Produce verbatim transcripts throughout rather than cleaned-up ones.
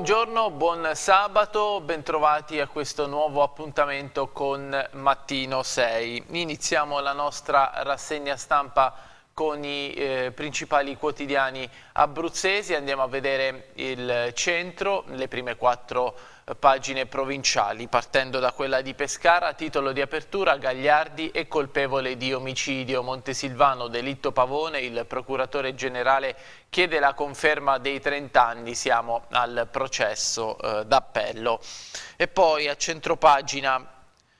Buongiorno, buon sabato, bentrovati a questo nuovo appuntamento con Mattino sei. Iniziamo la nostra rassegna stampa con i eh, principali quotidiani abruzzesi. Andiamo a vedere il centro, le prime quattro eh, pagine provinciali, partendo da quella di Pescara. Titolo di apertura: Gagliardi è colpevole di omicidio, Montesilvano delitto Pavone, il procuratore generale chiede la conferma dei trenta anni, siamo al processo eh, d'appello. E poi a centropagina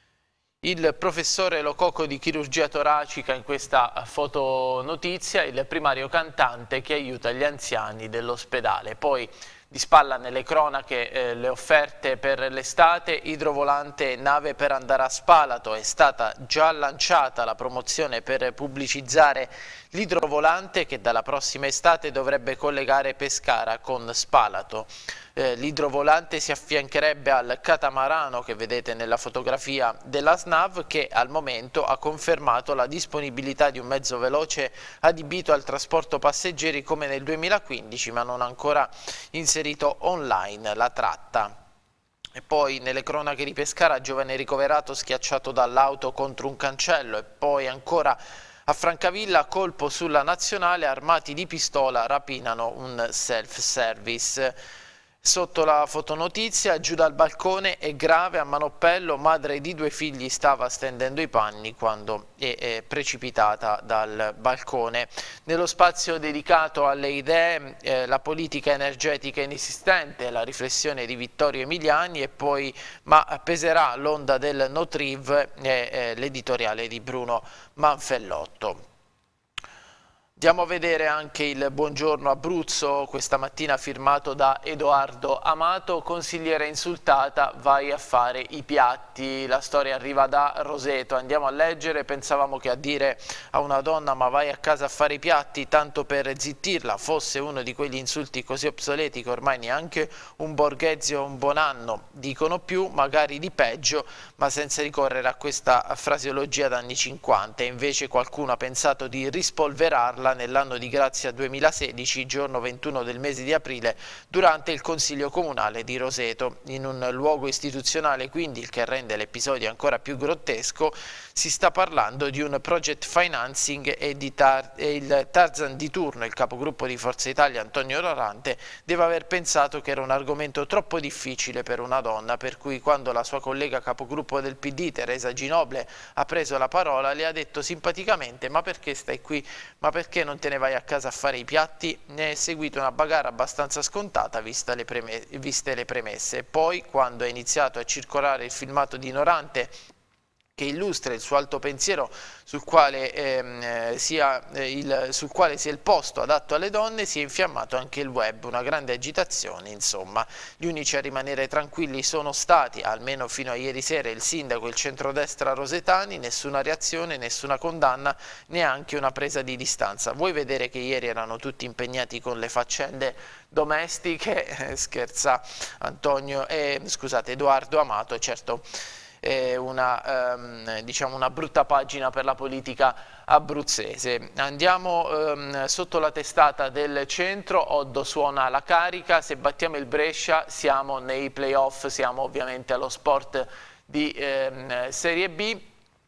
il professore Lococo di chirurgia toracica, in questa fotonotizia, il primario cantante che aiuta gli anziani dell'ospedale. Poi di spalla nelle cronache eh, le offerte per l'estate, idrovolante nave per andare a Spalato, è stata già lanciata la promozione per pubblicizzare l'idrovolante che dalla prossima estate dovrebbe collegare Pescara con Spalato. Eh, l'idrovolante si affiancherebbe al catamarano che vedete nella fotografia della SNAV, che al momento ha confermato la disponibilità di un mezzo veloce adibito al trasporto passeggeri come nel duemilaquindici, ma non ha ancora inserito online la tratta. E poi nelle cronache di Pescara, giovane ricoverato schiacciato dall'auto contro un cancello. E poi ancora a Francavilla, colpo sulla nazionale, armati di pistola rapinano un self-service. Sotto la fotonotizia, giù dal balcone è grave a Manoppello, madre di due figli stava stendendo i panni quando è, è precipitata dal balcone. Nello spazio dedicato alle idee, eh, la politica energetica inesistente, la riflessione di Vittorio Emiliani, e poi ma peserà l'onda del Notriv, e eh, l'editoriale di Bruno Manfellotto. Andiamo a vedere anche il Buongiorno Abruzzo, questa mattina firmato da Edoardo Amato. Consigliere insultata, vai a fare i piatti. La storia arriva da Roseto. Andiamo a leggere. Pensavamo che a dire a una donna ma vai a casa a fare i piatti tanto per zittirla fosse uno di quegli insulti così obsoleti che ormai neanche un Borghezio o un Bonanno dicono più, magari di peggio, ma senza ricorrere a questa fraseologia d'anni cinquanta. E invece qualcuno ha pensato di rispolverarla nell'anno di grazia duemilasedici, giorno ventuno del mese di aprile, durante il Consiglio Comunale di Roseto. In un luogo istituzionale, quindi, il che rende l'episodio ancora più grottesco, si sta parlando di un project financing e, di tar e il Tarzan di turno, il capogruppo di Forza Italia Antonio Rorante, deve aver pensato che era un argomento troppo difficile per una donna, per cui quando la sua collega capogruppo del P D, Teresa Ginoble, ha preso la parola, le ha detto simpaticamente: ma perché stai qui? Ma perché non te ne vai a casa a fare i piatti? Ne è seguita una bagarre abbastanza scontata viste le, viste le premesse. Poi, quando è iniziato a circolare il filmato di Norante che illustra il suo alto pensiero sul quale, ehm, sia, eh, il, sul quale sia il posto adatto alle donne, si è infiammato anche il web, una grande agitazione. Insomma, gli unici a rimanere tranquilli sono stati, almeno fino a ieri sera, il sindaco e il centrodestra rosetani. Nessuna reazione, nessuna condanna, neanche una presa di distanza. Vuoi vedere che ieri erano tutti impegnati con le faccende domestiche? Eh, scherza Antonio, eh, scusate, Edoardo Amato. Certo, Una, ehm, diciamo una brutta pagina per la politica abruzzese. Andiamo ehm, sotto la testata del centro. Oddo suona la carica, se battiamo il Brescia siamo nei playoff, siamo ovviamente allo sport di ehm, Serie B.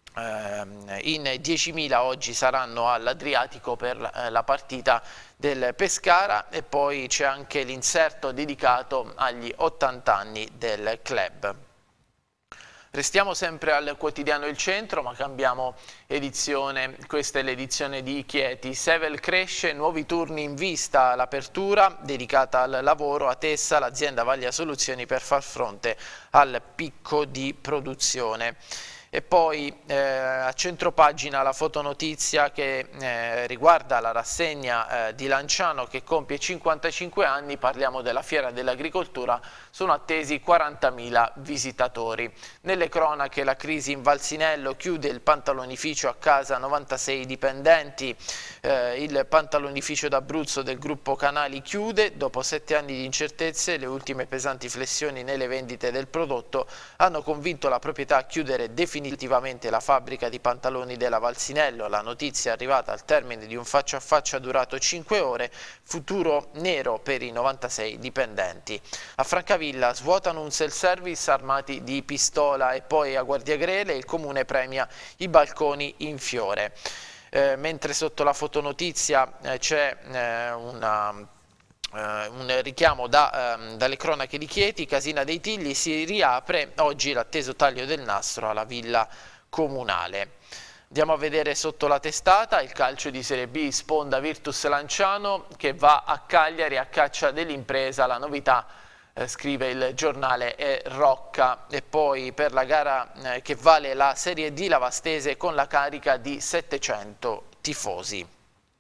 In diecimila oggi saranno all'Adriatico per la partita del Pescara, e poi c'è anche l'inserto dedicato agli ottanta anni del club. Restiamo sempre al quotidiano Il Centro, ma cambiamo edizione. Questa è l'edizione di Chieti. Sevel cresce, nuovi turni in vista, l'apertura dedicata al lavoro. A Tessa l'azienda vaglia soluzioni per far fronte al picco di produzione. E poi eh, a centropagina la fotonotizia che eh, riguarda la rassegna eh, di Lanciano che compie cinquantacinque anni. Parliamo della Fiera dell'Agricoltura, sono attesi quarantamila visitatori. Nelle cronache la crisi in Valsinello, chiude il pantalonificio a casa, novantasei dipendenti. Eh, il pantalonificio d'Abruzzo del gruppo Canali chiude, dopo sette anni di incertezze le ultime pesanti flessioni nelle vendite del prodotto hanno convinto la proprietà a chiudere definitivamente definitivamente la fabbrica di pantaloni della Valsinello. La notizia è arrivata al termine di un faccia a faccia durato cinque ore, futuro nero per i novantasei dipendenti. A Francavilla svuotano un self-service armati di pistola e poi a Guardiagrele il comune premia i balconi in fiore. Eh, mentre sotto la fotonotizia eh, c'è eh, una... Uh, un richiamo da, um, dalle cronache di Chieti, Casina dei Tigli, si riapre oggi l'atteso taglio del nastro alla villa comunale. Andiamo a vedere sotto la testata il calcio di Serie B, sponda Virtus Lanciano che va a Cagliari a caccia dell'impresa, la novità eh, scrive il giornale è Rocca. E poi per la gara eh, che vale la Serie D, la Vastese con la carica di settecento tifosi.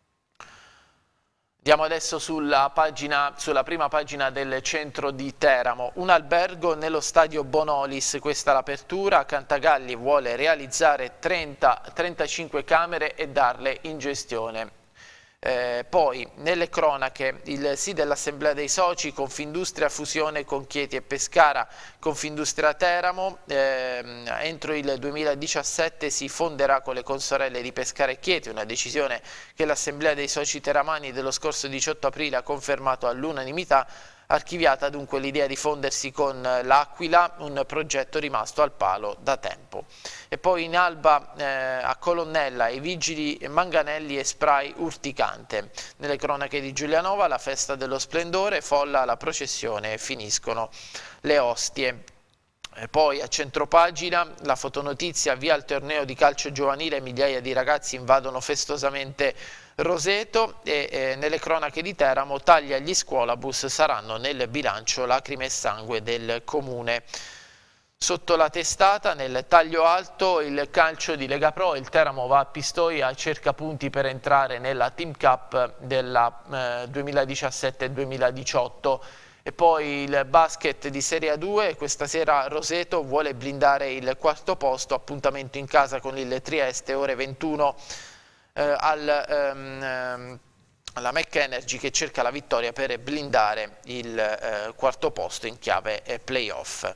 Andiamo adesso sulla, pagina, sulla prima pagina del centro di Teramo. Un albergo nello stadio Bonolis, questa è l'apertura. Cantagalli vuole realizzare trenta trentacinque camere e darle in gestione. Eh, poi nelle cronache il sì dell'assemblea dei soci, Confindustria fusione con Chieti e Pescara, Confindustria Teramo, eh, entro il duemiladiciassette si fonderà con le consorelle di Pescara e Chieti, una decisione che l'assemblea dei soci teramani dello scorso diciotto aprile ha confermato all'unanimità. Archiviata dunque l'idea di fondersi con l'Aquila, un progetto rimasto al palo da tempo. E poi in alba eh, a Colonnella i vigili manganelli e spray urticante. Nelle cronache di Giulianova la festa dello splendore, folla la processione e finiscono le ostie. E poi a centropagina la fotonotizia, via il torneo di calcio giovanile, migliaia di ragazzi invadono festosamente Roseto. E eh, nelle cronache di Teramo, tagli agli scuolabus, saranno nel bilancio lacrime e sangue del comune. Sotto la testata, nel taglio alto, il calcio di Lega Pro, il Teramo va a Pistoia, cerca punti per entrare nella Team Cup della eh, duemiladiciassette duemiladiciotto. E poi il basket di Serie A due, questa sera Roseto vuole blindare il quarto posto, appuntamento in casa con il Trieste, ore ventuno eh, al, ehm, alla Mec Energy che cerca la vittoria per blindare il eh, quarto posto in chiave eh, playoff.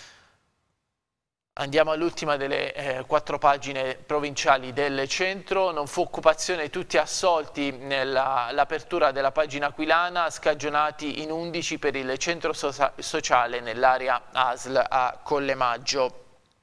Andiamo all'ultima delle eh, quattro pagine provinciali del centro. Non fu occupazione, tutti assolti nell'apertura della pagina aquilana, scagionati in undici per il centro so sociale nell'area A S L a Collemaggio.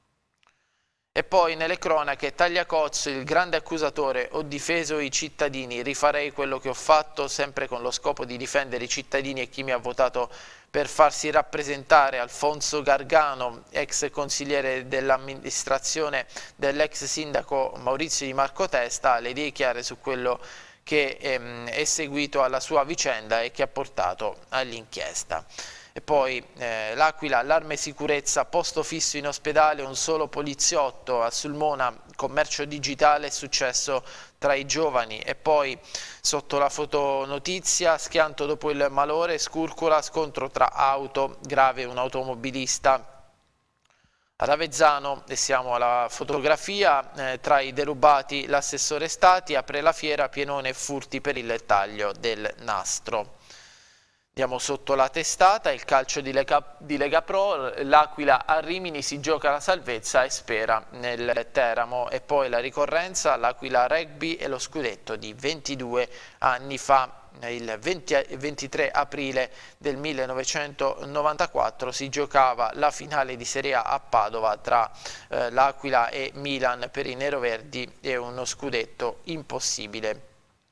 E poi nelle cronache, Tagliacozzo, il grande accusatore, ho difeso i cittadini, rifarei quello che ho fatto sempre con lo scopo di difendere i cittadini e chi mi ha votato per farsi rappresentare. Alfonso Gargano, ex consigliere dell'amministrazione dell'ex sindaco Maurizio Di Marco Testa, ha le idee chiare su quello che ehm, è seguito alla sua vicenda e che ha portato all'inchiesta. E poi eh, l'Aquila, allarme sicurezza, posto fisso in ospedale, un solo poliziotto. A Sulmona, commercio digitale, successo tra i giovani. E poi sotto la fotonotizia, schianto dopo il malore, Scurcula, scontro tra auto, grave un automobilista. Ad Avezzano, e siamo alla fotografia, eh, tra i derubati l'assessore Stati, apre la fiera, pienone e furti per il taglio del nastro. Andiamo sotto la testata, il calcio di Lega, di Lega Pro, l'Aquila a Rimini si gioca la salvezza e spera nel Teramo. E poi la ricorrenza, l'Aquila Rugby e lo scudetto di ventidue anni fa. Il venti, ventitré aprile del millenovecentonovantaquattro si giocava la finale di Serie A a Padova tra eh, l'Aquila e Milan per i neroverdi, e uno scudetto impossibile.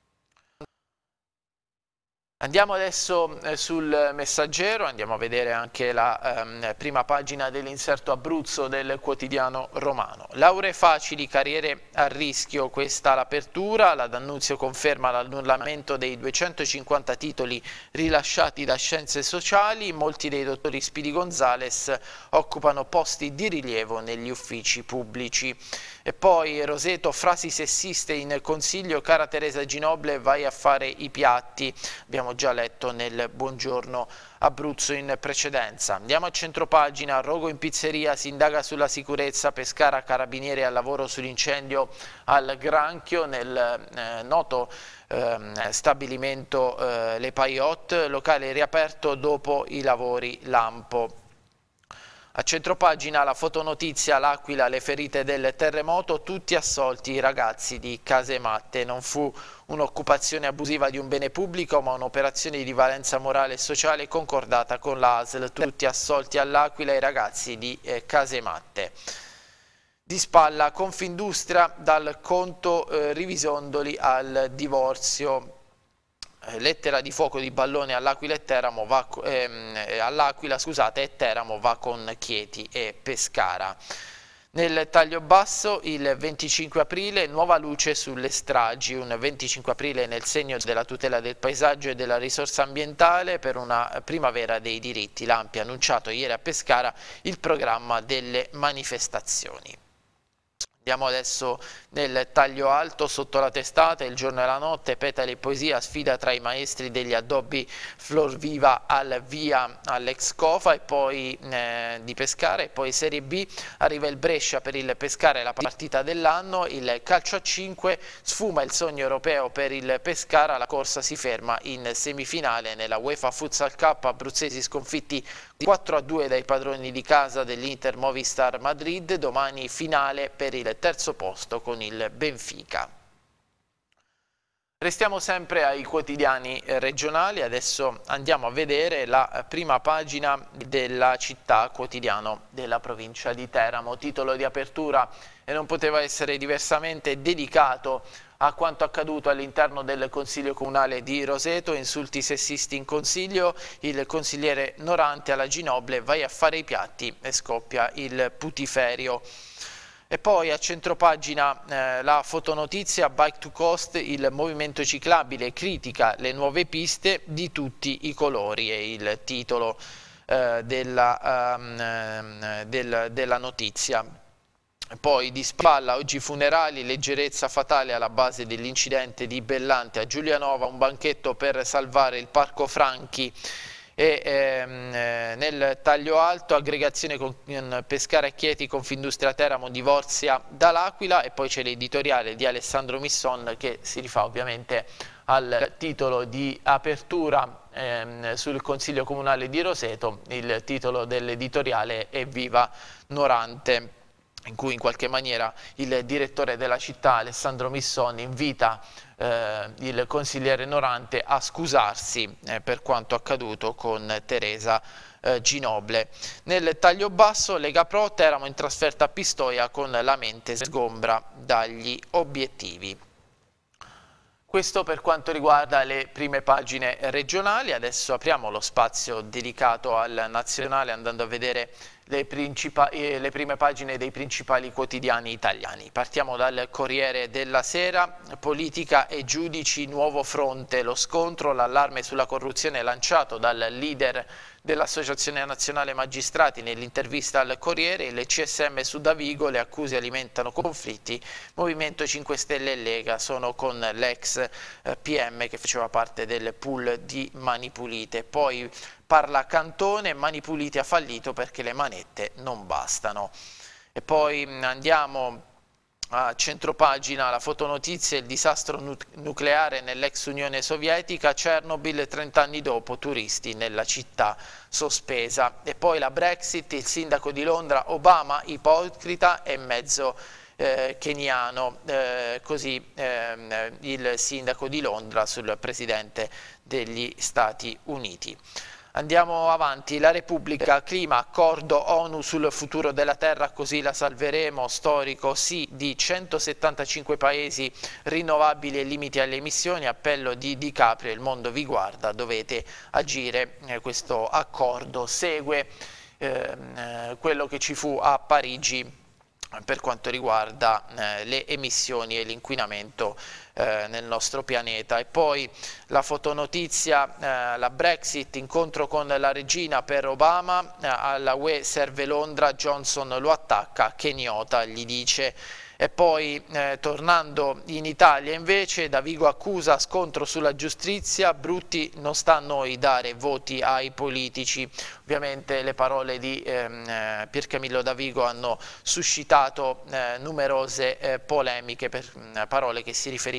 Andiamo adesso eh, sul Messaggero, andiamo a vedere anche la ehm, prima pagina dell'inserto Abruzzo del quotidiano romano. Lauree facili, carriere a rischio, questa l'apertura. La D'Annunzio conferma l'annullamento dei duecentocinquanta titoli rilasciati da Scienze Sociali. Molti dei dottori Spidi Gonzales occupano posti di rilievo negli uffici pubblici. E poi Roseto, frasi sessiste in consiglio, cara Teresa Ginoble vai a fare i piatti. Abbiamo già letto nel Buongiorno Abruzzo in precedenza. Andiamo a centropagina, rogo in pizzeria, si indaga sulla sicurezza, Pescara, carabinieri al lavoro sull'incendio al Granchio nel eh, noto eh, stabilimento eh, Le Paiot, locale riaperto dopo i lavori lampo. A centropagina la fotonotizia, l'Aquila, le ferite del terremoto, tutti assolti i ragazzi di Casematte. Non fu un'occupazione abusiva di un bene pubblico, ma un'operazione di valenza morale e sociale concordata con l'A S L. Tutti assolti all'Aquila i ragazzi di eh, Casematte. Di spalla Confindustria, dal conto eh, Rivisondoli al divorzio. Lettera di fuoco di Ballone all'Aquila e Teramo va, ehm, all'Aquila, scusate, e Teramo va con Chieti e Pescara. Nel taglio basso il venticinque aprile, nuova luce sulle stragi, un venticinque aprile nel segno della tutela del paesaggio e della risorsa ambientale per una primavera dei diritti. L'A M P ha annunciato ieri a Pescara il programma delle manifestazioni. Andiamo adesso nel taglio alto, sotto la testata, il giorno e la notte, petali e poesia, sfida tra i maestri degli addobbi Flor Viva al via all'ex Cofa e poi eh, di Pescara, e poi Serie B arriva il Brescia per il Pescara, è la partita dell'anno, il calcio a cinque, sfuma il sogno europeo per il Pescara, la corsa si ferma in semifinale nella UEFA Futsal Cup, abruzzesi sconfitti quattro a due dai padroni di casa dell'Inter Movistar Madrid, domani finale per il terzo posto con il Benfica. Restiamo sempre ai quotidiani regionali, adesso andiamo a vedere la prima pagina della Città, quotidiano della provincia di Teramo, titolo di apertura e non poteva essere diversamente, dedicato a quanto accaduto all'interno del Consiglio Comunale di Roseto, insulti sessisti in consiglio, il consigliere Norante alla Ginoble, vai a fare i piatti e scoppia il putiferio. E poi a centropagina eh, la fotonotizia, Bike to Coast, il movimento ciclabile critica le nuove piste di tutti i colori, è il titolo eh, della, um, del, della notizia. Poi di spalla, oggi funerali, leggerezza fatale alla base dell'incidente di Bellante a Giulianova, un banchetto per salvare il Parco Franchi. E ehm, nel taglio alto, aggregazione con Pescara e Chieti, Confindustria Teramo divorzia dall'Aquila, e poi c'è l'editoriale di Alessandro Misson che si rifà ovviamente al titolo di apertura ehm, sul Consiglio Comunale di Roseto. Il titolo dell'editoriale è Viva Norante, in cui in qualche maniera il direttore della città, Alessandro Misson, invita eh, il consigliere Norante a scusarsi eh, per quanto accaduto con Teresa eh, Ginoble. Nel taglio basso, Lega Pro, Teramo in trasferta a Pistoia con la mente sgombra dagli obiettivi. Questo per quanto riguarda le prime pagine regionali. Adesso apriamo lo spazio dedicato al nazionale andando a vedere le, eh, le prime pagine dei principali quotidiani italiani. Partiamo dal Corriere della Sera, politica e giudici, nuovo fronte, lo scontro, l'allarme sulla corruzione lanciato dal leader dell'Associazione Nazionale Magistrati nell'intervista al Corriere, il C S M su Davigo, le accuse alimentano conflitti, Movimento cinque Stelle e Lega sono con l'ex eh, P M che faceva parte del pool di Mani Pulite. Poi parla Cantone, Mani Pulite ha fallito perché le manette non bastano. E poi andiamo a centropagina, la fotonotizia, il disastro nu nucleare nell'ex Unione Sovietica, Chernobyl trenta anni dopo, turisti nella città sospesa. E poi la Brexit, il sindaco di Londra, Obama ipocrita e mezzo eh, keniano, eh, così eh, il sindaco di Londra sul presidente degli Stati Uniti. Andiamo avanti, la Repubblica, clima, accordo ONU sul futuro della Terra, così la salveremo, storico sì di centosettantacinque paesi, rinnovabili e limiti alle emissioni, appello di Di Caprio, il mondo vi guarda, dovete agire, eh, questo accordo segue eh, quello che ci fu a Parigi per quanto riguarda eh, le emissioni e l'inquinamento eh, nel nostro pianeta. E poi la fotonotizia, eh, la Brexit, incontro con la regina per Obama, eh, alla U E serve Londra, Johnson lo attacca, Kenyatta gli dice. E poi eh, tornando in Italia invece, Davigo accusa scontro sulla giustizia, Brutti non sta a noi dare voti ai politici. Ovviamente le parole di ehm, Piercamillo Davigo hanno suscitato eh, numerose eh, polemiche per eh, parole che si riferivano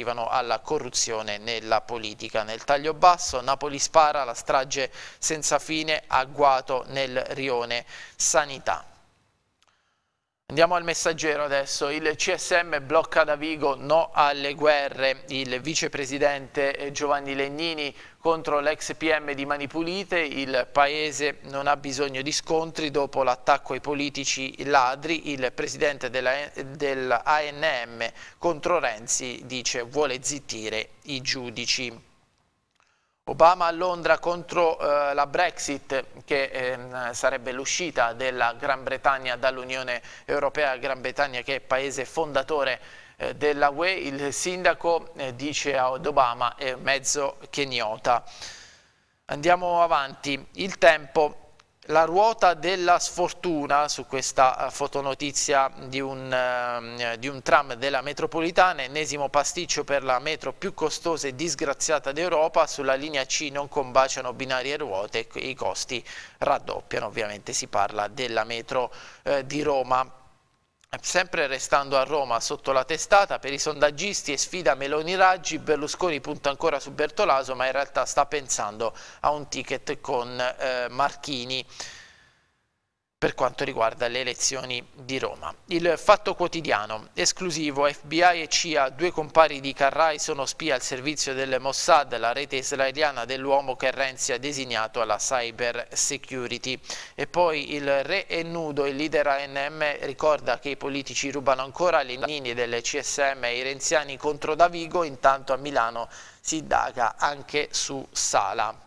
riferivano alla corruzione nella politica. Nel taglio basso, Napoli spara, la strage senza fine, agguato nel rione Sanità. Andiamo al Messaggero adesso. Il C S M blocca Davigo, no alle guerre. Il vicepresidente Giovanni Legnini contro l'ex P M di Mani Pulite. Il paese non ha bisogno di scontri dopo l'attacco ai politici ladri. Il presidente dell'A N M contro Renzi dice vuole zittire i giudici. Obama a Londra contro eh, la Brexit, che eh, sarebbe l'uscita della Gran Bretagna dall'Unione Europea, Gran Bretagna che è paese fondatore eh, della U E. Il sindaco eh, dice ad Obama è mezzo keniota. Andiamo avanti. Il Tempo. La ruota della sfortuna, su questa uh, fotonotizia di un, uh, di un tram della metropolitana, ennesimo pasticcio per la metro più costosa e disgraziata d'Europa, sulla linea C non combaciano binari e ruote, i costi raddoppiano, ovviamente si parla della metro uh, di Roma. Sempre restando a Roma, sotto la testata, per i sondaggisti e sfida Meloni-Raggi, Berlusconi punta ancora su Bertolaso, ma in realtà sta pensando a un ticket con eh, Marchini per quanto riguarda le elezioni di Roma. Il Fatto Quotidiano, esclusivo, F B I e C I A, due compari di Carrai sono spia al servizio del Mossad, la rete israeliana dell'uomo che Renzi ha designato alla cyber security. E poi il re è nudo, il leader A N M ricorda che i politici rubano ancora, le linee del C S M e i renziani contro Davigo, intanto a Milano si indaga anche su Sala.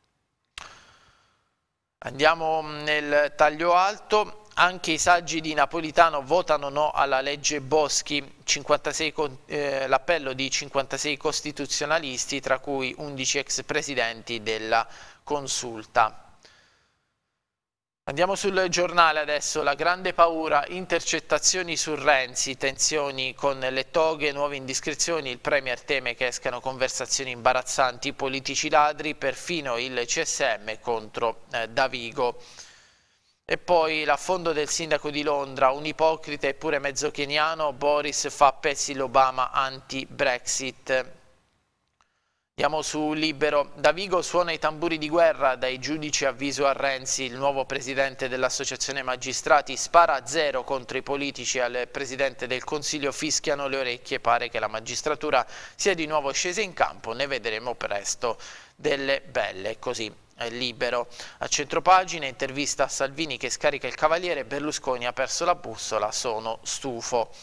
Andiamo nel taglio alto, anche i saggi di Napolitano votano no alla legge Boschi, cinquantasei, eh, l'appello di cinquantasei costituzionalisti, tra cui undici ex presidenti della Consulta. Andiamo sul Giornale adesso, la grande paura, intercettazioni su Renzi, tensioni con le toghe, nuove indiscrezioni, il Premier teme che escano conversazioni imbarazzanti, politici ladri, perfino il C S M contro eh, Davigo. E poi l'affondo del sindaco di Londra, un ipocrita eppure mezzo keniano, Boris fa a pezzi l'Obama anti-Brexit. Andiamo su Libero. Davigo suona i tamburi di guerra, dai giudici avviso a Renzi, il nuovo presidente dell'Associazione Magistrati spara a zero contro i politici, al presidente del Consiglio fischiano le orecchie, pare che la magistratura sia di nuovo scesa in campo, ne vedremo presto delle belle, così è Libero. A centropagina, intervista a Salvini che scarica il Cavaliere, Berlusconi ha perso la bussola, sono stufo.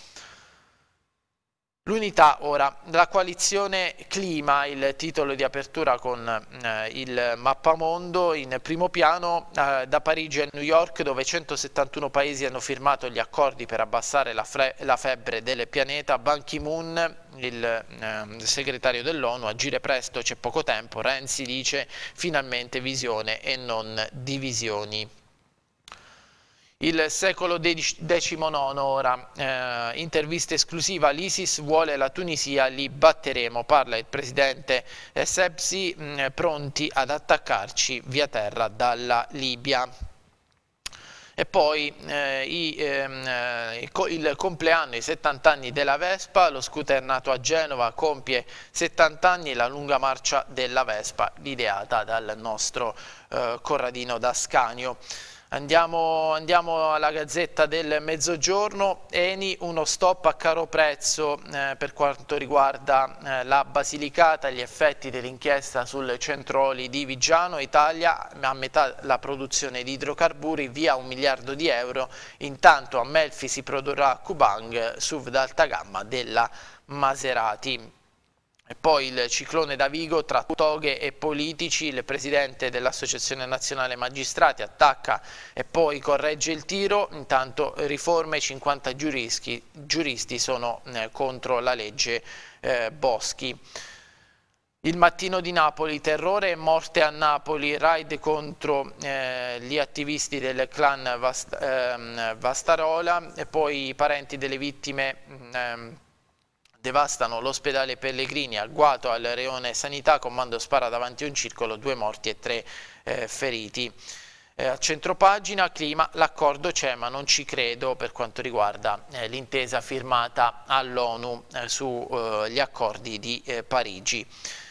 L'unità ora, la coalizione clima, il titolo di apertura con eh, il mappamondo in primo piano, eh, da Parigi a New York dove centosettantuno paesi hanno firmato gli accordi per abbassare la, la febbre del pianeta. Ban Ki-moon, il eh, segretario dell'ONU, agire presto, c'è poco tempo, Renzi dice finalmente visione e non divisioni. Il Secolo diciannove ora, eh, intervista esclusiva, l'ISIS vuole la Tunisia, li batteremo, parla il presidente eh, Sebsi, mh, pronti ad attaccarci via terra dalla Libia. E poi eh, i, ehm, il compleanno, i settanta anni della Vespa, lo scooter nato a Genova compie settanta anni, la lunga marcia della Vespa, ideata dal nostro eh, Corradino d'Ascanio. Andiamo, andiamo alla Gazzetta del Mezzogiorno, Eni uno stop a caro prezzo eh, per quanto riguarda eh, la Basilicata, gli effetti dell'inchiesta sul centro oli di Viggiano, Italia a metà la produzione di idrocarburi, via un miliardo di euro, intanto a Melfi si produrrà Kubang, S U V d'alta gamma della Maserati. E poi il ciclone Davigo tra toghe e politici, il presidente dell'Associazione Nazionale Magistrati attacca e poi corregge il tiro, intanto riforme, cinquanta giuristi, giuristi sono eh, contro la legge eh, Boschi. Il Mattino di Napoli, terrore e morte a Napoli, raid contro eh, gli attivisti del clan Vast, eh, Vastarola e poi i parenti delle vittime eh, devastano l'ospedale Pellegrini, agguato al Reone Sanità, comando spara davanti a un circolo, due morti e tre eh, feriti. Eh, a centropagina, clima, l'accordo c'è ma non ci credo per quanto riguarda eh, l'intesa firmata all'ONU eh, sugli accordi di eh, Parigi.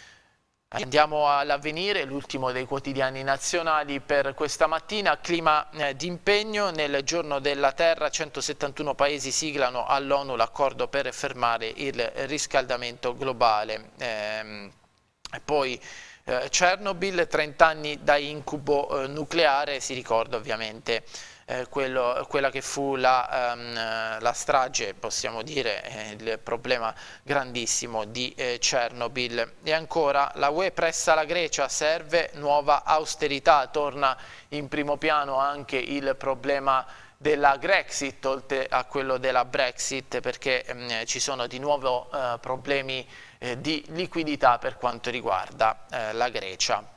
Andiamo all'Avvenire, l'ultimo dei quotidiani nazionali per questa mattina. Clima eh, d'impegno, nel giorno della Terra centosettantuno paesi siglano all'ONU l'accordo per fermare il riscaldamento globale. Ehm, e poi eh, Chernobyl, trenta anni da incubo eh, nucleare, si ricorda ovviamente Eh, quello, quella che fu la, um, la strage, possiamo dire, eh, il problema grandissimo di eh, Chernobyl. E ancora la U E pressa la Grecia, serve nuova austerità, torna in primo piano anche il problema della Grexit, oltre a quello della Brexit, perché ehm, ci sono di nuovo eh, problemi eh, di liquidità per quanto riguarda eh, la Grecia.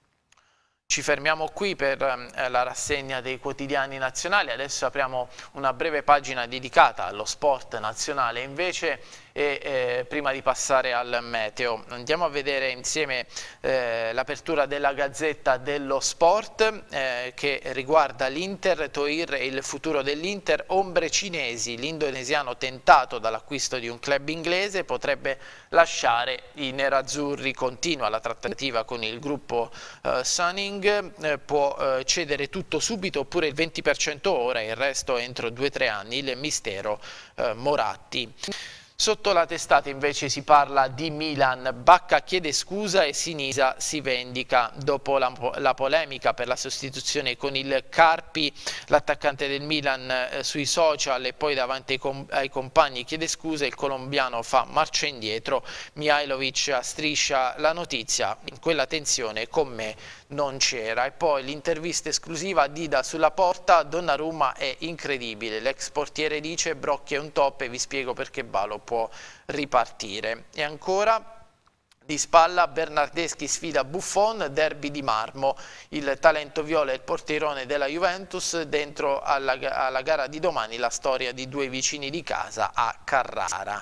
Ci fermiamo qui per eh, la rassegna dei quotidiani nazionali, adesso apriamo una breve pagina dedicata allo sport nazionale invece e eh, prima di passare al meteo andiamo a vedere insieme eh, l'apertura della Gazzetta dello Sport eh, che riguarda l'Inter, Toir e il futuro dell'Inter, ombre cinesi, l'indonesiano tentato dall'acquisto di un club inglese potrebbe lasciare i nerazzurri, continua la trattativa con il gruppo eh, Sunning, eh, può eh, cedere tutto subito oppure il venti per cento ora e il resto entro due tre anni, il mistero eh, Moratti. Sotto la testata invece si parla di Milan, Bacca chiede scusa e Sinisa si vendica. Dopo la, la polemica per la sostituzione con il Carpi, l'attaccante del Milan eh, sui social e poi davanti ai, com ai compagni chiede scusa, il colombiano fa marcia indietro, Mihajlovic striscia la notizia, in quella tensione con me non c'era. E poi l'intervista esclusiva a Dida sulla porta, Donnarumma è incredibile, l'ex portiere dice Brocchi è un top e vi spiego perché Balo può ripartire. E ancora di spalla Bernardeschi sfida Buffon, derby di marmo, il talento viola il portierone della Juventus, dentro alla, alla gara di domani la storia di due vicini di casa a Carrara.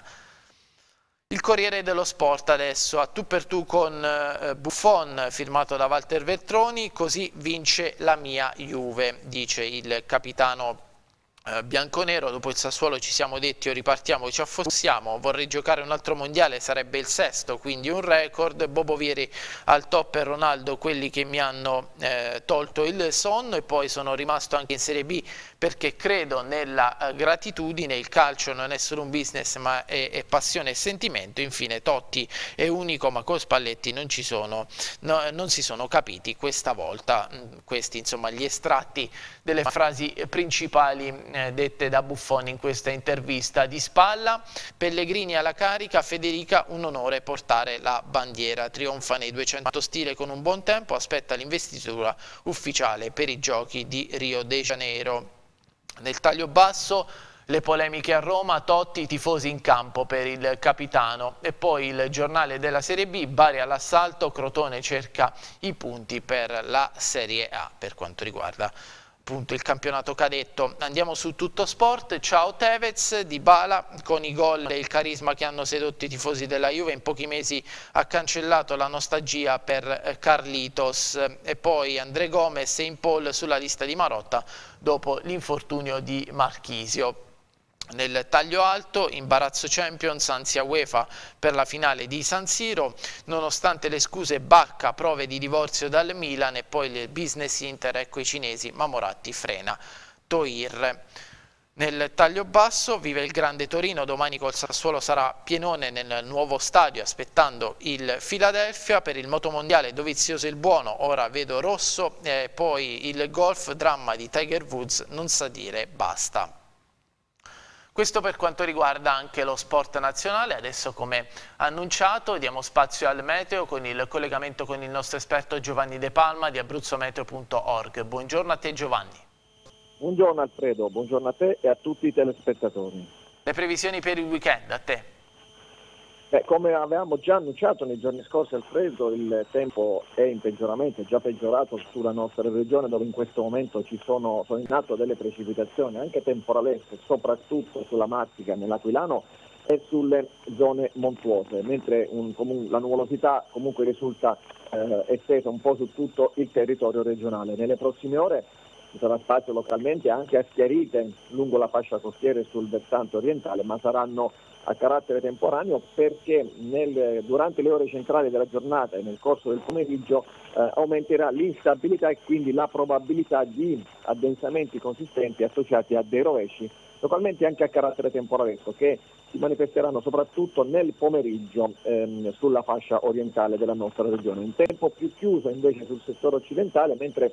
Il Corriere dello Sport adesso, a tu per tu con eh, Buffon, firmato da Walter Veltroni, così vince la mia Juve, dice il capitano eh, bianconero. Dopo il Sassuolo ci siamo detti o ripartiamo o ci affossiamo, vorrei giocare un altro mondiale, sarebbe il sesto, quindi un record, Bobo Vieri al top e Ronaldo quelli che mi hanno eh, tolto il sonno, e poi sono rimasto anche in Serie B perché credo nella eh, gratitudine, il calcio non è solo un business ma è, è passione e sentimento. Infine Totti è unico ma con Spalletti non, ci sono, no, non si sono capiti questa volta. Questi insomma gli estratti delle frasi principali eh, dette da Buffon in questa intervista. Di spalla, Pellegrini alla carica, Federica un onore portare la bandiera, trionfa nei duecento stile con un buon tempo, aspetta l'investitura ufficiale per i giochi di Rio de Janeiro. Nel taglio basso le polemiche a Roma, Totti, i tifosi in campo per il capitano, e poi il giornale della Serie B, Bari all'assalto, Crotone cerca i punti per la Serie A per quanto riguarda appunto il campionato cadetto. Andiamo su Tutto Sport, ciao Tevez, Dybala con i gol e il carisma che hanno sedotto i tifosi della Juve, in pochi mesi ha cancellato la nostalgia per Carlitos, e poi André Gomes e in Paul sulla lista di Marotta dopo l'infortunio di Marchisio. Nel taglio alto, imbarazzo Champions, ansia UEFA per la finale di San Siro, nonostante le scuse Bacca, prove di divorzio dal Milan, e poi il business Inter, ecco i cinesi, ma Moratti frena Toir. Nel taglio basso, vive il grande Torino, domani col Sassuolo sarà pienone nel nuovo stadio aspettando il Philadelphia. Per il motomondiale Dovizioso il buono, ora vedo rosso, e poi il golf, dramma di Tiger Woods, non sa dire basta. Questo per quanto riguarda anche lo sport nazionale. Adesso, come annunciato, diamo spazio al meteo con il collegamento con il nostro esperto Giovanni De Palma di abruzzo meteo punto org. Buongiorno a te Giovanni. Buongiorno Alfredo, buongiorno a te e a tutti i telespettatori. Le previsioni per il weekend, a te. Beh, come avevamo già annunciato nei giorni scorsi Alfredo, il tempo è in peggioramento, è già peggiorato sulla nostra regione, dove in questo momento ci sono, sono in atto delle precipitazioni anche temporalesche, soprattutto sulla Marsica, nell'Aquilano e sulle zone montuose, mentre un, comun, la nuvolosità comunque risulta eh, estesa un po' su tutto il territorio regionale. Nelle prossime ore ci sarà spazio localmente anche a schiarite lungo la fascia costiera e sul versante orientale, ma saranno a carattere temporaneo perché nel, durante le ore centrali della giornata e nel corso del pomeriggio eh, aumenterà l'instabilità e quindi la probabilità di addensamenti consistenti associati a dei rovesci, localmente anche a carattere temporalesco, che si manifesteranno soprattutto nel pomeriggio ehm, sulla fascia orientale della nostra regione. Un tempo più chiuso invece sul settore occidentale, mentre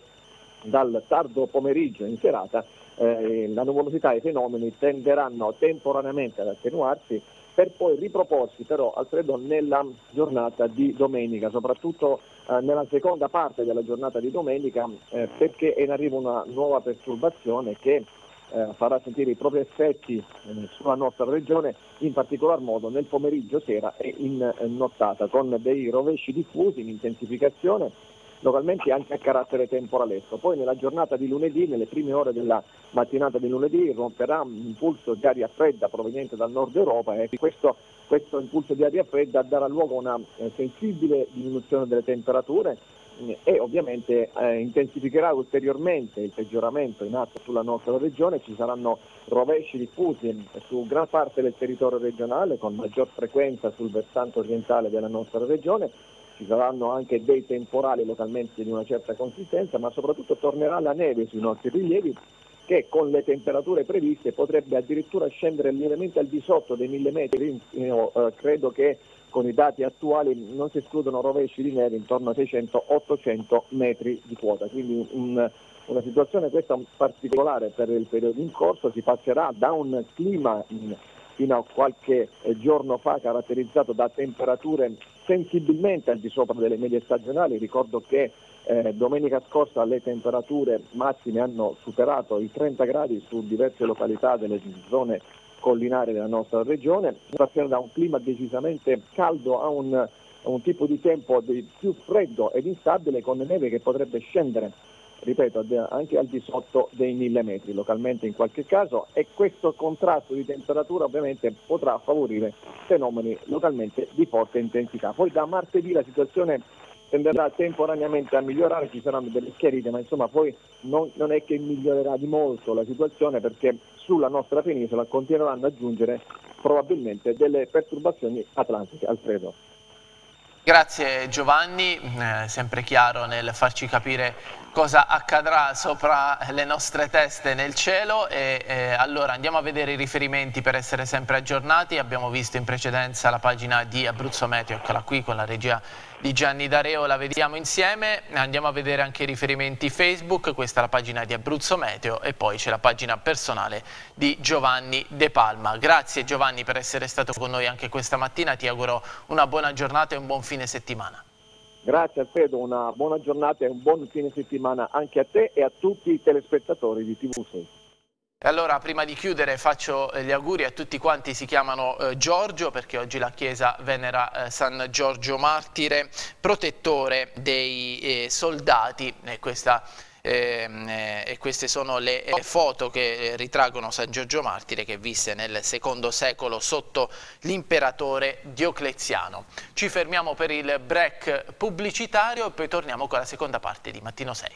dal tardo pomeriggio in serata eh, la nuvolosità e i fenomeni tenderanno temporaneamente ad attenuarsi per poi riproporsi però Alfredo nella giornata di domenica, soprattutto eh, nella seconda parte della giornata di domenica eh, perché è in arrivo una nuova perturbazione che eh, farà sentire i propri effetti eh, sulla nostra regione, in particolar modo nel pomeriggio, sera e in eh, nottata, con dei rovesci diffusi in intensificazione localmente anche a carattere temporalesco. Poi nella giornata di lunedì, nelle prime ore della mattinata di lunedì, romperà un impulso di aria fredda proveniente dal nord Europa e questo, questo impulso di aria fredda darà luogo a una eh, sensibile diminuzione delle temperature eh, e ovviamente eh, intensificherà ulteriormente il peggioramento in atto sulla nostra regione. Ci saranno rovesci diffusi su gran parte del territorio regionale con maggior frequenza sul versante orientale della nostra regione. Ci saranno anche dei temporali localmente di una certa consistenza, ma soprattutto tornerà la neve sui nostri rilievi che con le temperature previste potrebbe addirittura scendere lievemente al di sotto dei mille metri. Io eh, credo che con i dati attuali non si escludono rovesci di neve intorno a seicento ottocento metri di quota, quindi un, una situazione questa particolare per il periodo in corso. Si passerà da un clima in, fino a qualche eh, giorno fa caratterizzato da temperature sensibilmente al di sopra delle medie stagionali. Ricordo che eh, domenica scorsa le temperature massime hanno superato i trenta gradi su diverse località delle zone collinari della nostra regione. Si passa da un clima decisamente caldo a un, a un tipo di tempo di più freddo ed instabile, con neve che potrebbe scendere, ripeto, anche al di sotto dei mille metri localmente in qualche caso, e questo contrasto di temperatura ovviamente potrà favorire fenomeni localmente di forte intensità. Poi da martedì la situazione tenderà temporaneamente a migliorare, ci saranno delle schiarite, ma insomma poi non, non è che migliorerà di molto la situazione, perché sulla nostra penisola continueranno a giungere probabilmente delle perturbazioni atlantiche. Alfredo. Grazie Giovanni, eh, sempre chiaro nel farci capire cosa accadrà sopra le nostre teste nel cielo. E eh, allora andiamo a vedere i riferimenti per essere sempre aggiornati. Abbiamo visto in precedenza la pagina di Abruzzo Meteo, eccola qui con la regia di Gianni Dareo, la vediamo insieme. Andiamo a vedere anche i riferimenti Facebook, questa è la pagina di Abruzzo Meteo e poi c'è la pagina personale di Giovanni De Palma. Grazie Giovanni per essere stato con noi anche questa mattina, ti auguro una buona giornata e un buon fine settimana. Grazie Alfredo, una buona giornata e un buon fine settimana anche a te e a tutti i telespettatori di T V sei. E allora prima di chiudere faccio gli auguri a tutti quanti si chiamano eh, Giorgio, perché oggi la Chiesa venera eh, San Giorgio Martire, protettore dei eh, soldati, e questa eh, e queste sono le foto che ritraggono San Giorgio Martire, che visse nel secondo secolo sotto l'imperatore Diocleziano. Ci fermiamo per il break pubblicitario e poi torniamo con la seconda parte di Mattino sei.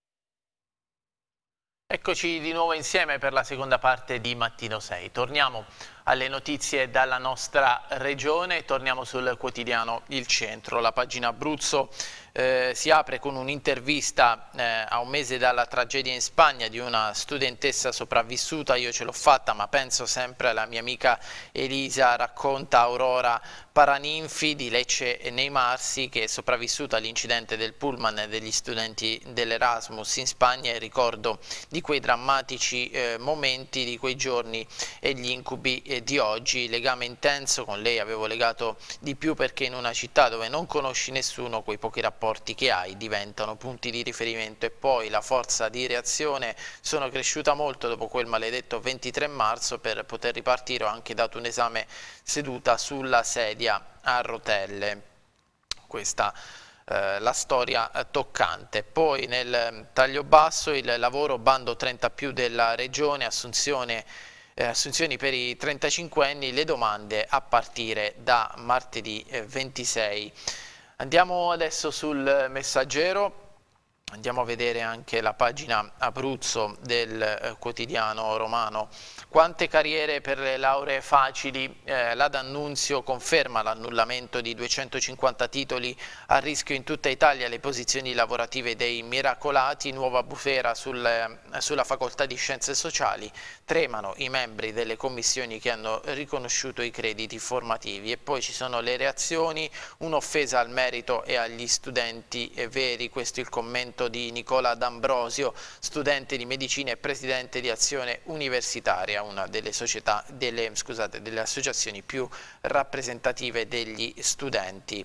Eccoci di nuovo insieme per la seconda parte di Mattino sei. Torniamo alle notizie dalla nostra regione, torniamo sul quotidiano Il Centro. La pagina Abruzzo eh, si apre con un'intervista eh, a un mese dalla tragedia in Spagna di una studentessa sopravvissuta. Io ce l'ho fatta, ma penso sempre alla mia amica Elisa, racconta Aurora Paraninfi di Lecce e nei Marsi, che è sopravvissuta all'incidente del pullman degli studenti dell'Erasmus in Spagna, e ricordo di quei drammatici eh, momenti, di quei giorni e gli incubi eh, di oggi. Legame intenso, con lei avevo legato di più perché in una città dove non conosci nessuno, quei pochi rapporti che hai diventano punti di riferimento, e poi la forza di reazione sono cresciuta molto dopo quel maledetto ventitré marzo, per poter ripartire. Ho anche dato un esame seduta sulla sedia a rotelle. Questa eh, la storia eh, toccante. Poi nel taglio basso il lavoro, bando trenta più della regione, assunzione, eh, assunzioni per i trentacinquenni, le domande a partire da martedì eh, ventisei. Andiamo adesso sul Messaggero. Andiamo a vedere anche la pagina Abruzzo del eh, quotidiano romano. Quante carriere per le lauree facili? Eh, la D'Annunzio conferma l'annullamento di duecentocinquanta titoli a rischio in tutta Italia, le posizioni lavorative dei miracolati, nuova bufera sul, eh, sulla facoltà di scienze sociali, tremano i membri delle commissioni che hanno riconosciuto i crediti formativi. E poi ci sono le reazioni, un'offesa al merito e agli studenti veri, questo è il commento di Nicola D'Ambrosio, studente di medicina e presidente di Azione Universitaria, una delle, società, delle, scusate, delle associazioni più rappresentative degli studenti.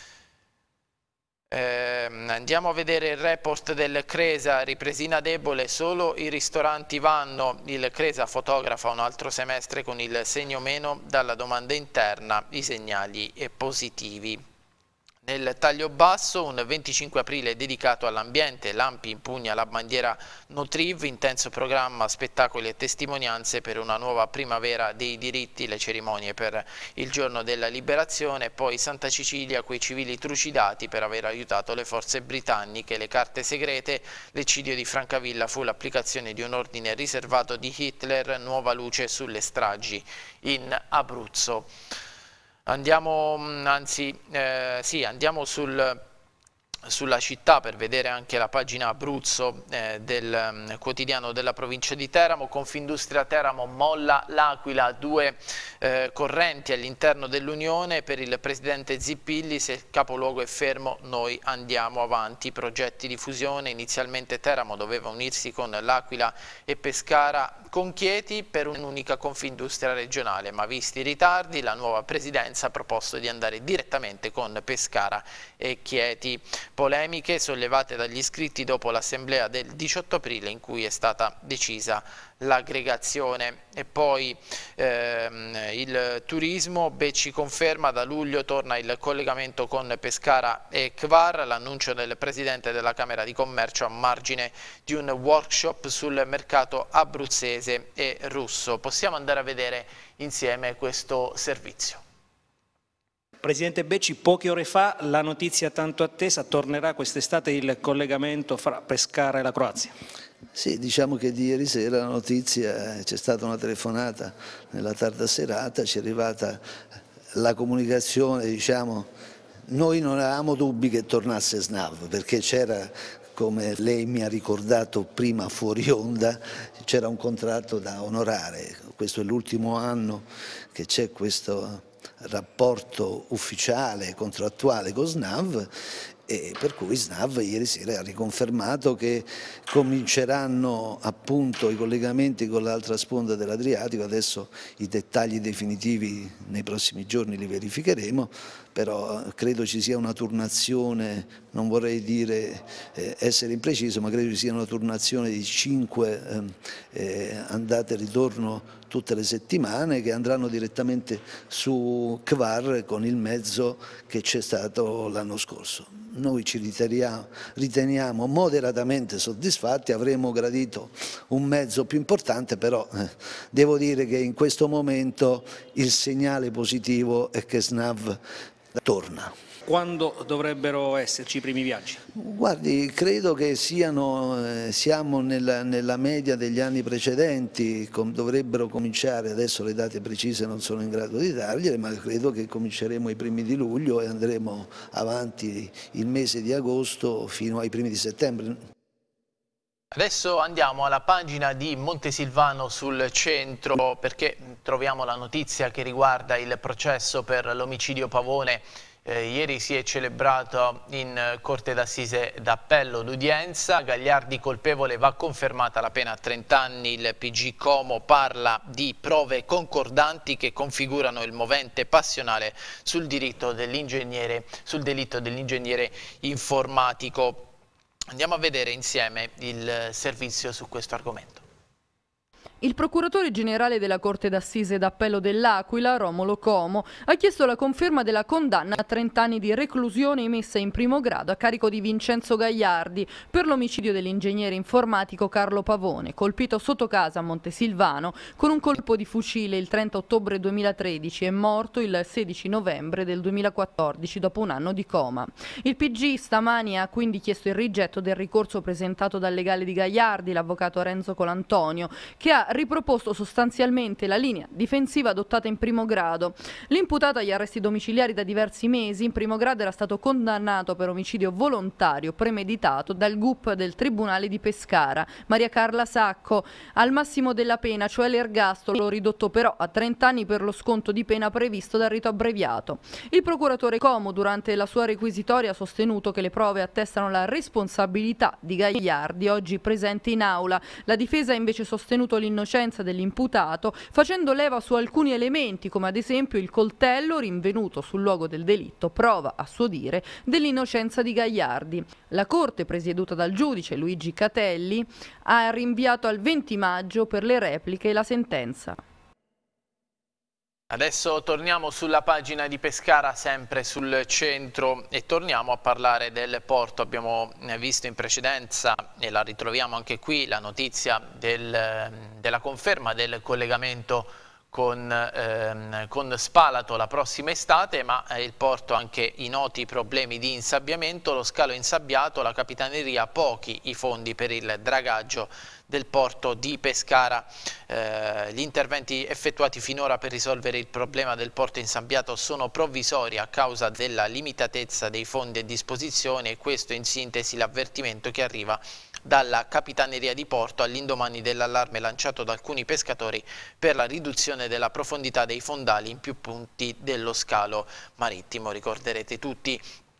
Eh, andiamo a vedere il report del Cresa, ripresina debole, solo i ristoranti vanno, il Cresa fotografa un altro semestre con il segno meno dalla domanda interna, i segnali positivi. Nel taglio basso un venticinque aprile dedicato all'ambiente, l'Ampi impugna la bandiera Nutriv, intenso programma, spettacoli e testimonianze per una nuova primavera dei diritti, le cerimonie per il giorno della liberazione, poi Santa Cecilia, quei civili trucidati per aver aiutato le forze britanniche, le carte segrete, l'eccidio di Francavilla fu l'applicazione di un ordine riservato di Hitler, nuova luce sulle stragi in Abruzzo. Andiamo, anzi, eh, sì, andiamo sul, sulla città per vedere anche la pagina Abruzzo eh, del um, quotidiano della provincia di Teramo. Confindustria Teramo molla l'Aquila, due eh, correnti all'interno dell'Unione. Per il presidente Zippilli, se il capoluogo è fermo noi andiamo avanti. Progetti di fusione, inizialmente Teramo doveva unirsi con l'Aquila e Pescara con Chieti per un'unica Confindustria regionale, ma visti i ritardi la nuova presidenza ha proposto di andare direttamente con Pescara e Chieti. Polemiche sollevate dagli iscritti dopo l'assemblea del diciotto aprile in cui è stata decisa l'aggregazione. E poi ehm, il turismo, Becci conferma da luglio torna il collegamento con Pescara e Hvar, l'annuncio del presidente della Camera di Commercio a margine di un workshop sul mercato abruzzese e russo. Possiamo andare a vedere insieme questo servizio. Presidente Becci, poche ore fa la notizia tanto attesa, tornerà quest'estate il collegamento fra Pescara e la Croazia. Sì, diciamo che di ieri sera la notizia, c'è stata una telefonata nella tarda serata, ci è arrivata la comunicazione, diciamo, noi non avevamo dubbi che tornasse SNAV, perché c'era, come lei mi ha ricordato prima fuori onda, c'era un contratto da onorare, questo è l'ultimo anno che c'è questo rapporto ufficiale, contrattuale con SNAV, e per cui SNAV ieri sera ha riconfermato che cominceranno appunto i collegamenti con l'altra sponda dell'Adriatico. Adesso i dettagli definitivi nei prossimi giorni li verificheremo, però credo ci sia una turnazione, non vorrei dire eh, essere impreciso, ma credo ci sia una turnazione di cinque eh, eh, andate e ritorno tutte le settimane, che andranno direttamente su Hvar con il mezzo che c'è stato l'anno scorso. Noi ci riteniamo, riteniamo moderatamente soddisfatti, avremmo gradito un mezzo più importante, però eh, devo dire che in questo momento il segnale positivo è che SNAV torna. Quando dovrebbero esserci i primi viaggi? Guardi, credo che siano, eh, siamo nella, nella media degli anni precedenti, com, dovrebbero cominciare, adesso le date precise non sono in grado di dargliele, ma credo che cominceremo i primi di luglio e andremo avanti il mese di agosto fino ai primi di settembre. Adesso andiamo alla pagina di Montesilvano sul centro, perché troviamo la notizia che riguarda il processo per l'omicidio Pavone. Eh, ieri si è celebrato in Corte d'Assise d'Appello l'udienza, Gagliardi colpevole, va confermata la pena a trenta anni, il P G Como parla di prove concordanti che configurano il movente passionale sul diritto dell'ingegnere, sul delitto dell'ingegnere informatico. Andiamo a vedere insieme il servizio su questo argomento. Il procuratore generale della Corte d'Assise d'Appello dell'Aquila, Romolo Como, ha chiesto la conferma della condanna a trenta anni di reclusione emessa in primo grado a carico di Vincenzo Gagliardi per l'omicidio dell'ingegnere informatico Carlo Pavone, colpito sotto casa a Montesilvano con un colpo di fucile il trenta ottobre duemilatredici e morto il sedici novembre del duemilaquattordici dopo un anno di coma. Il P G stamani ha quindi chiesto il rigetto del ricorso presentato dal legale di Gagliardi, l'avvocato Renzo Colantonio, che ha riproposto sostanzialmente la linea difensiva adottata in primo grado. L'imputato agli arresti domiciliari da diversi mesi in primo grado era stato condannato per omicidio volontario premeditato dal G U P del Tribunale di Pescara, Maria Carla Sacco, al massimo della pena, cioè l'ergastolo, ridotto però a trenta anni per lo sconto di pena previsto dal rito abbreviato. Il procuratore Como, durante la sua requisitoria, ha sostenuto che le prove attestano la responsabilità di Gagliardi, oggi presente in aula. La difesa ha invece sostenuto l'innocenza dell'imputato, facendo leva su alcuni elementi, come ad esempio il coltello rinvenuto sul luogo del delitto, prova, a suo dire, dell'innocenza di Gagliardi. La Corte, presieduta dal giudice Luigi Catelli, ha rinviato al venti maggio per le repliche e la sentenza. Adesso torniamo sulla pagina di Pescara, sempre sul centro, e torniamo a parlare del porto. Abbiamo visto in precedenza, e la ritroviamo anche qui, la notizia del, della conferma del collegamento con, ehm, con Spalato la prossima estate, ma eh, il porto ha anche i noti problemi di insabbiamento, lo scalo è insabbiato, la capitaneria pochi i fondi per il dragaggio del porto di Pescara. Eh, gli interventi effettuati finora per risolvere il problema del porto insabbiato sono provvisori a causa della limitatezza dei fondi a disposizione, e questo in sintesi l'avvertimento che arriva dalla Capitaneria di Porto all'indomani dell'allarme lanciato da alcuni pescatori per la riduzione della profondità dei fondali in più punti dello scalo marittimo. Ricorderete tutti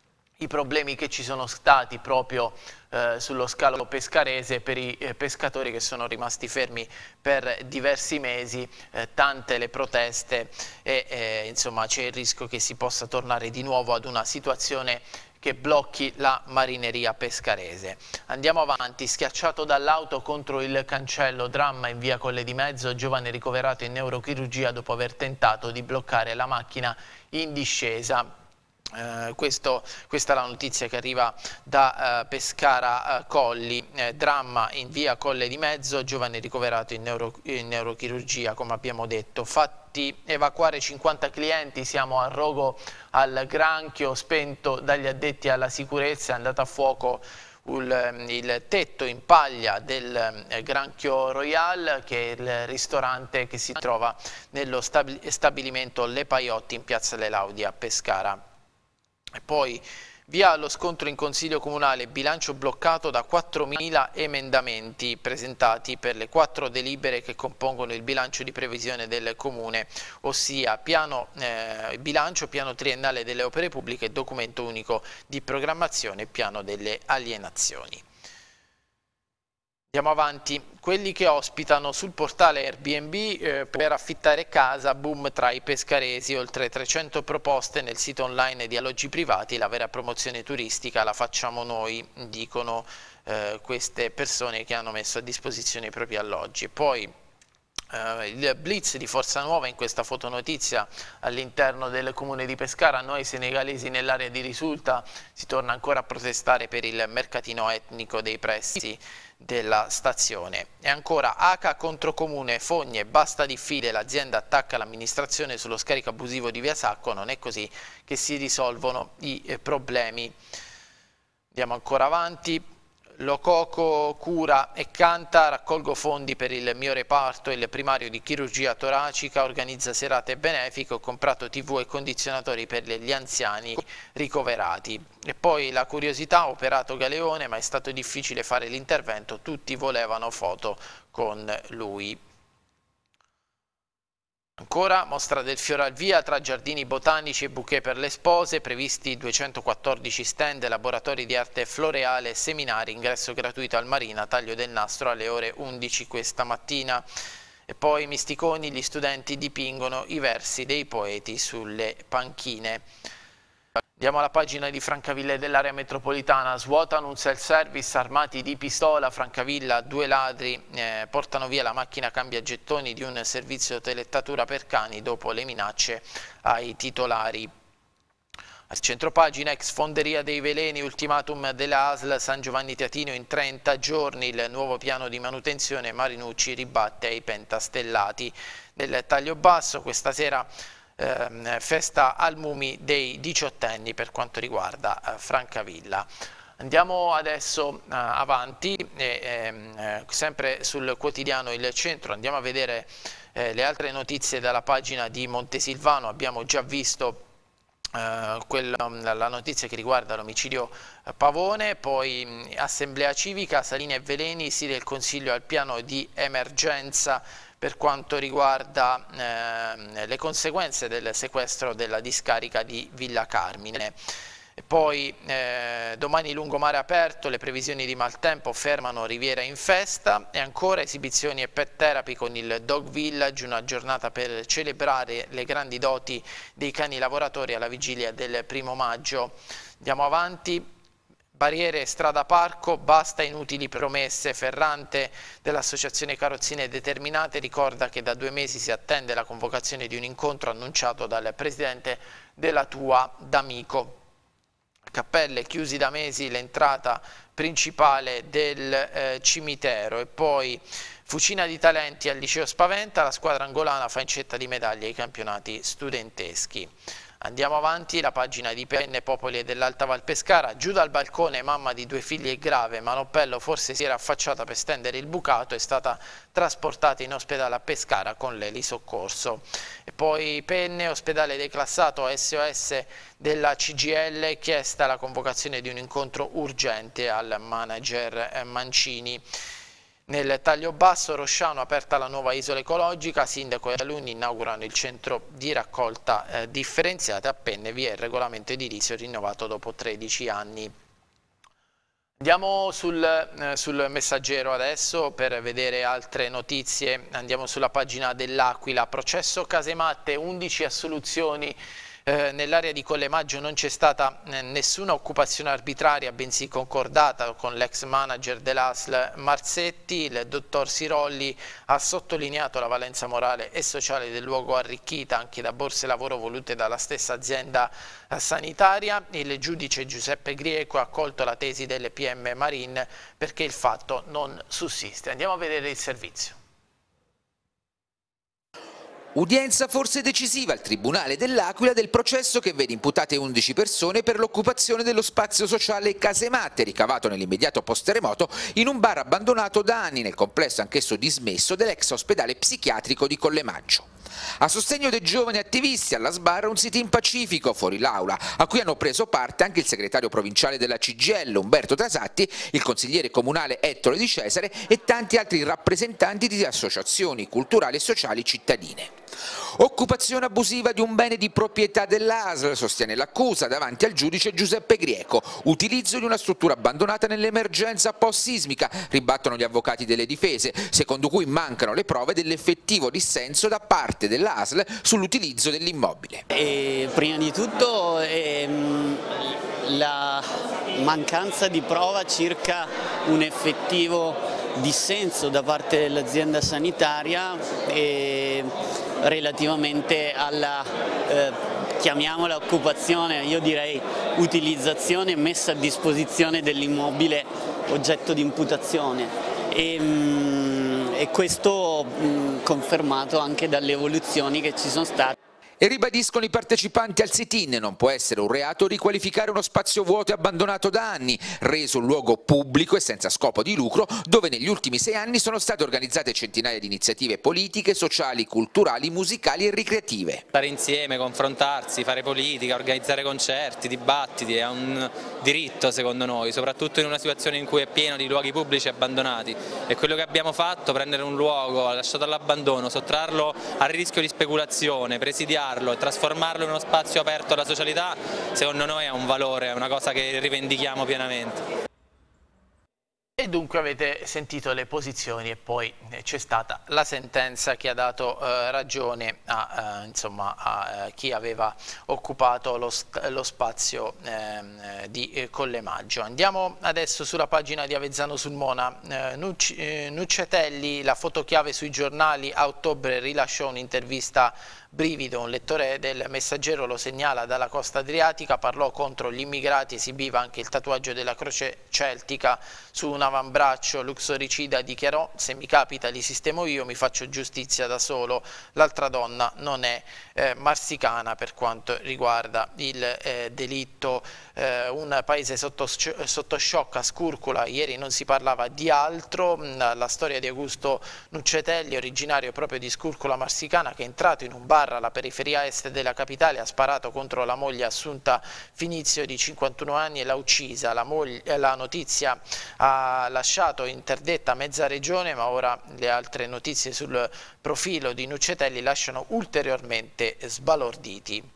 i problemi che ci sono stati proprio eh, sullo scalo pescarese per i eh, pescatori che sono rimasti fermi per diversi mesi, eh, tante le proteste e eh, insomma c'è il rischio che si possa tornare di nuovo ad una situazione che blocchi la marineria pescarese. Andiamo avanti. Schiacciato dall'auto contro il cancello, dramma in via Colle di Mezzo, giovane ricoverato in neurochirurgia dopo aver tentato di bloccare la macchina in discesa. Eh, questo, questa è la notizia che arriva da eh, Pescara eh, Colli. Eh, dramma in via Colle di Mezzo, giovane ricoverato in, neuro, in neurochirurgia, come abbiamo detto. Fatti evacuare cinquanta clienti, siamo a rogo al granchio, spento dagli addetti alla sicurezza, è andato a fuoco il, il tetto in paglia del eh, Granchio Royal, che è il ristorante che si trova nello stabilimento Le Paiotti in piazza Le Laudi a Pescara. E poi via lo scontro in Consiglio Comunale, bilancio bloccato da quattromila emendamenti presentati per le quattro delibere che compongono il bilancio di previsione del Comune, ossia piano eh, bilancio, piano triennale delle opere pubbliche, documento unico di programmazione e piano delle alienazioni. Andiamo avanti. Quelli che ospitano sul portale Airbnb eh, per affittare casa, boom tra i pescaresi, oltre trecento proposte nel sito online di alloggi privati, la vera promozione turistica la facciamo noi, dicono eh, queste persone che hanno messo a disposizione i propri alloggi. Poi eh, il blitz di Forza Nuova in questa fotonotizia all'interno del comune di Pescara, noi senegalesi nell'area di Risulta, si torna ancora a protestare per il mercatino etnico dei pressi della stazione. E ancora A C A contro Comune, fogne, basta diffide, l'azienda attacca l'amministrazione sullo scarico abusivo di Via Sacco, non è così che si risolvono i eh, problemi. Andiamo ancora avanti. Lococo cura e canta, raccolgo fondi per il mio reparto, il primario di chirurgia toracica, organizza serate benefiche, ho comprato tivù e condizionatori per gli anziani ricoverati. E poi la curiosità, ha operato Galeone ma è stato difficile fare l'intervento, tutti volevano foto con lui. Ancora, mostra del fiore al via tra giardini botanici e bouquet per le spose, previsti duecentoquattordici stand, laboratori di arte floreale, seminari, ingresso gratuito al Marina, taglio del nastro alle ore undici questa mattina. E poi Misticoni, gli studenti dipingono i versi dei poeti sulle panchine. Andiamo alla pagina di Francavilla dell'area metropolitana. Svuotano un self-service armati di pistola. Francavilla, due ladri eh, portano via la macchina cambia gettoni di un servizio telettatura per cani dopo le minacce ai titolari. Al centropagina, ex fonderia dei veleni, ultimatum della A S L San Giovanni Teatino in trenta giorni, il nuovo piano di manutenzione. Marinucci ribatte ai pentastellati. Nel taglio basso questa sera eh, festa al Mumi dei diciottenni per quanto riguarda eh, Francavilla. Andiamo adesso eh, avanti, e, eh, sempre sul quotidiano Il Centro, andiamo a vedere eh, le altre notizie dalla pagina di Montesilvano. Abbiamo già visto Uh, quella, la notizia che riguarda l'omicidio uh, Pavone, poi mh, assemblea civica, Salini e Veleni, sì del Consiglio al piano di emergenza per quanto riguarda uh, le conseguenze del sequestro della discarica di Villa Carmine. E poi eh, domani lungomare aperto, le previsioni di maltempo fermano Riviera in festa e ancora esibizioni e pet therapy con il Dog Village, una giornata per celebrare le grandi doti dei cani lavoratori alla vigilia del primo maggio. Andiamo avanti. Barriere strada parco, basta inutili promesse. Ferrante dell'associazione Carrozzine Determinate ricorda che da due mesi si attende la convocazione di un incontro annunciato dal presidente della Tua D'Amico. Cappelle, chiusi da mesi l'entrata principale del eh, cimitero. E poi fucina di talenti al liceo Spaventa, la squadra angolana fa incetta di medaglie ai campionati studenteschi. Andiamo avanti, la pagina di P N Popoli e dell'Alta Val Pescara. Giù dal balcone, mamma di due figli è grave, Manoppello forse si era affacciata per stendere il bucato, è stata trasportata in ospedale a Pescara con l'elisoccorso. E poi P N, ospedale declassato, S O S della C G I L, chiesta la convocazione di un incontro urgente al manager Mancini. Nel taglio basso, Rosciano, aperta la nuova isola ecologica, sindaco e alunni inaugurano il centro di raccolta eh, differenziata, appena vi è il regolamento edilizio rinnovato dopo tredici anni. Andiamo sul, eh, sul Messaggero adesso per vedere altre notizie. Andiamo sulla pagina dell'Aquila, processo Casematte, undici assoluzioni. Eh, nell'area di Collemaggio non c'è stata eh, nessuna occupazione arbitraria, bensì concordata con l'ex manager dell'A S L Marzetti. Il dottor Sirolli ha sottolineato la valenza morale e sociale del luogo, arricchita anche da borse lavoro volute dalla stessa azienda sanitaria. Il giudice Giuseppe Grieco ha accolto la tesi delle P M Marine perché il fatto non sussiste. Andiamo a vedere il servizio. Udienza forse decisiva al Tribunale dell'Aquila del processo che vede imputate undici persone per l'occupazione dello spazio sociale Casematte, ricavato nell'immediato post-terremoto in un bar abbandonato da anni nel complesso anch'esso dismesso dell'ex ospedale psichiatrico di Collemaggio. A sostegno dei giovani attivisti alla sbarra un sit-in pacifico fuori l'aula, a cui hanno preso parte anche il segretario provinciale della C G I L Umberto Trasatti, il consigliere comunale Ettore Di Cesare e tanti altri rappresentanti di associazioni culturali e sociali cittadine. Occupazione abusiva di un bene di proprietà dell'A S L, sostiene l'accusa davanti al giudice Giuseppe Grieco. Utilizzo di una struttura abbandonata nell'emergenza post-sismica, ribattono gli avvocati delle difese, secondo cui mancano le prove dell'effettivo dissenso da parte dell'A S L sull'utilizzo dell'immobile. E prima di tutto ehm, la mancanza di prova circa un effettivo dissenso da parte dell'azienda sanitaria e relativamente alla, eh, chiamiamola occupazione, io direi utilizzazione e messa a disposizione dell'immobile oggetto di imputazione. E, mh, e questo mh, confermato anche dalle evoluzioni che ci sono state. E ribadiscono i partecipanti al sit-in, non può essere un reato riqualificare uno spazio vuoto e abbandonato da anni, reso un luogo pubblico e senza scopo di lucro, dove negli ultimi sei anni sono state organizzate centinaia di iniziative politiche, sociali, culturali, musicali e ricreative. Stare insieme, confrontarsi, fare politica, organizzare concerti, dibattiti è un diritto secondo noi, soprattutto in una situazione in cui è pieno di luoghi pubblici abbandonati. E quello che abbiamo fatto, prendere un luogo lasciato all'abbandono, sottrarlo al rischio di speculazione, presidiarlo e trasformarlo in uno spazio aperto alla socialità, secondo noi è un valore, è una cosa che rivendichiamo pienamente. E E dunque avete sentito le posizioni e poi eh, c'è stata la sentenza che ha dato eh, ragione a, eh, insomma, a eh, chi aveva occupato lo, lo spazio eh, di eh, Collemaggio. Andiamo adesso sulla pagina di Avezzano sul Mona. Eh, Nucci, eh, Nuccetelli, la fotochiave sui giornali, a ottobre rilasciò un'intervista brivido, un lettore del Messaggero lo segnala dalla costa adriatica, parlò contro gli immigrati, esibiva anche il tatuaggio della croce celtica su un avambraccio, l'uxoricida dichiarò: se mi capita li sistemo io, mi faccio giustizia da solo, l'altra donna non è eh, marsicana per quanto riguarda il eh, delitto. Eh, un paese sotto, sotto shock a Scurcula, ieri non si parlava di altro, la storia di Augusto Nuccetelli, originario proprio di Scurcula Marsicana, che è entrato in un bar alla periferia est della capitale, ha sparato contro la moglie Assunta Finizio di cinquantuno anni e l'ha uccisa. La, moglie, la notizia ha lasciato interdetta mezza regione, ma ora le altre notizie sul profilo di Nuccetelli lasciano ulteriormente sbalorditi.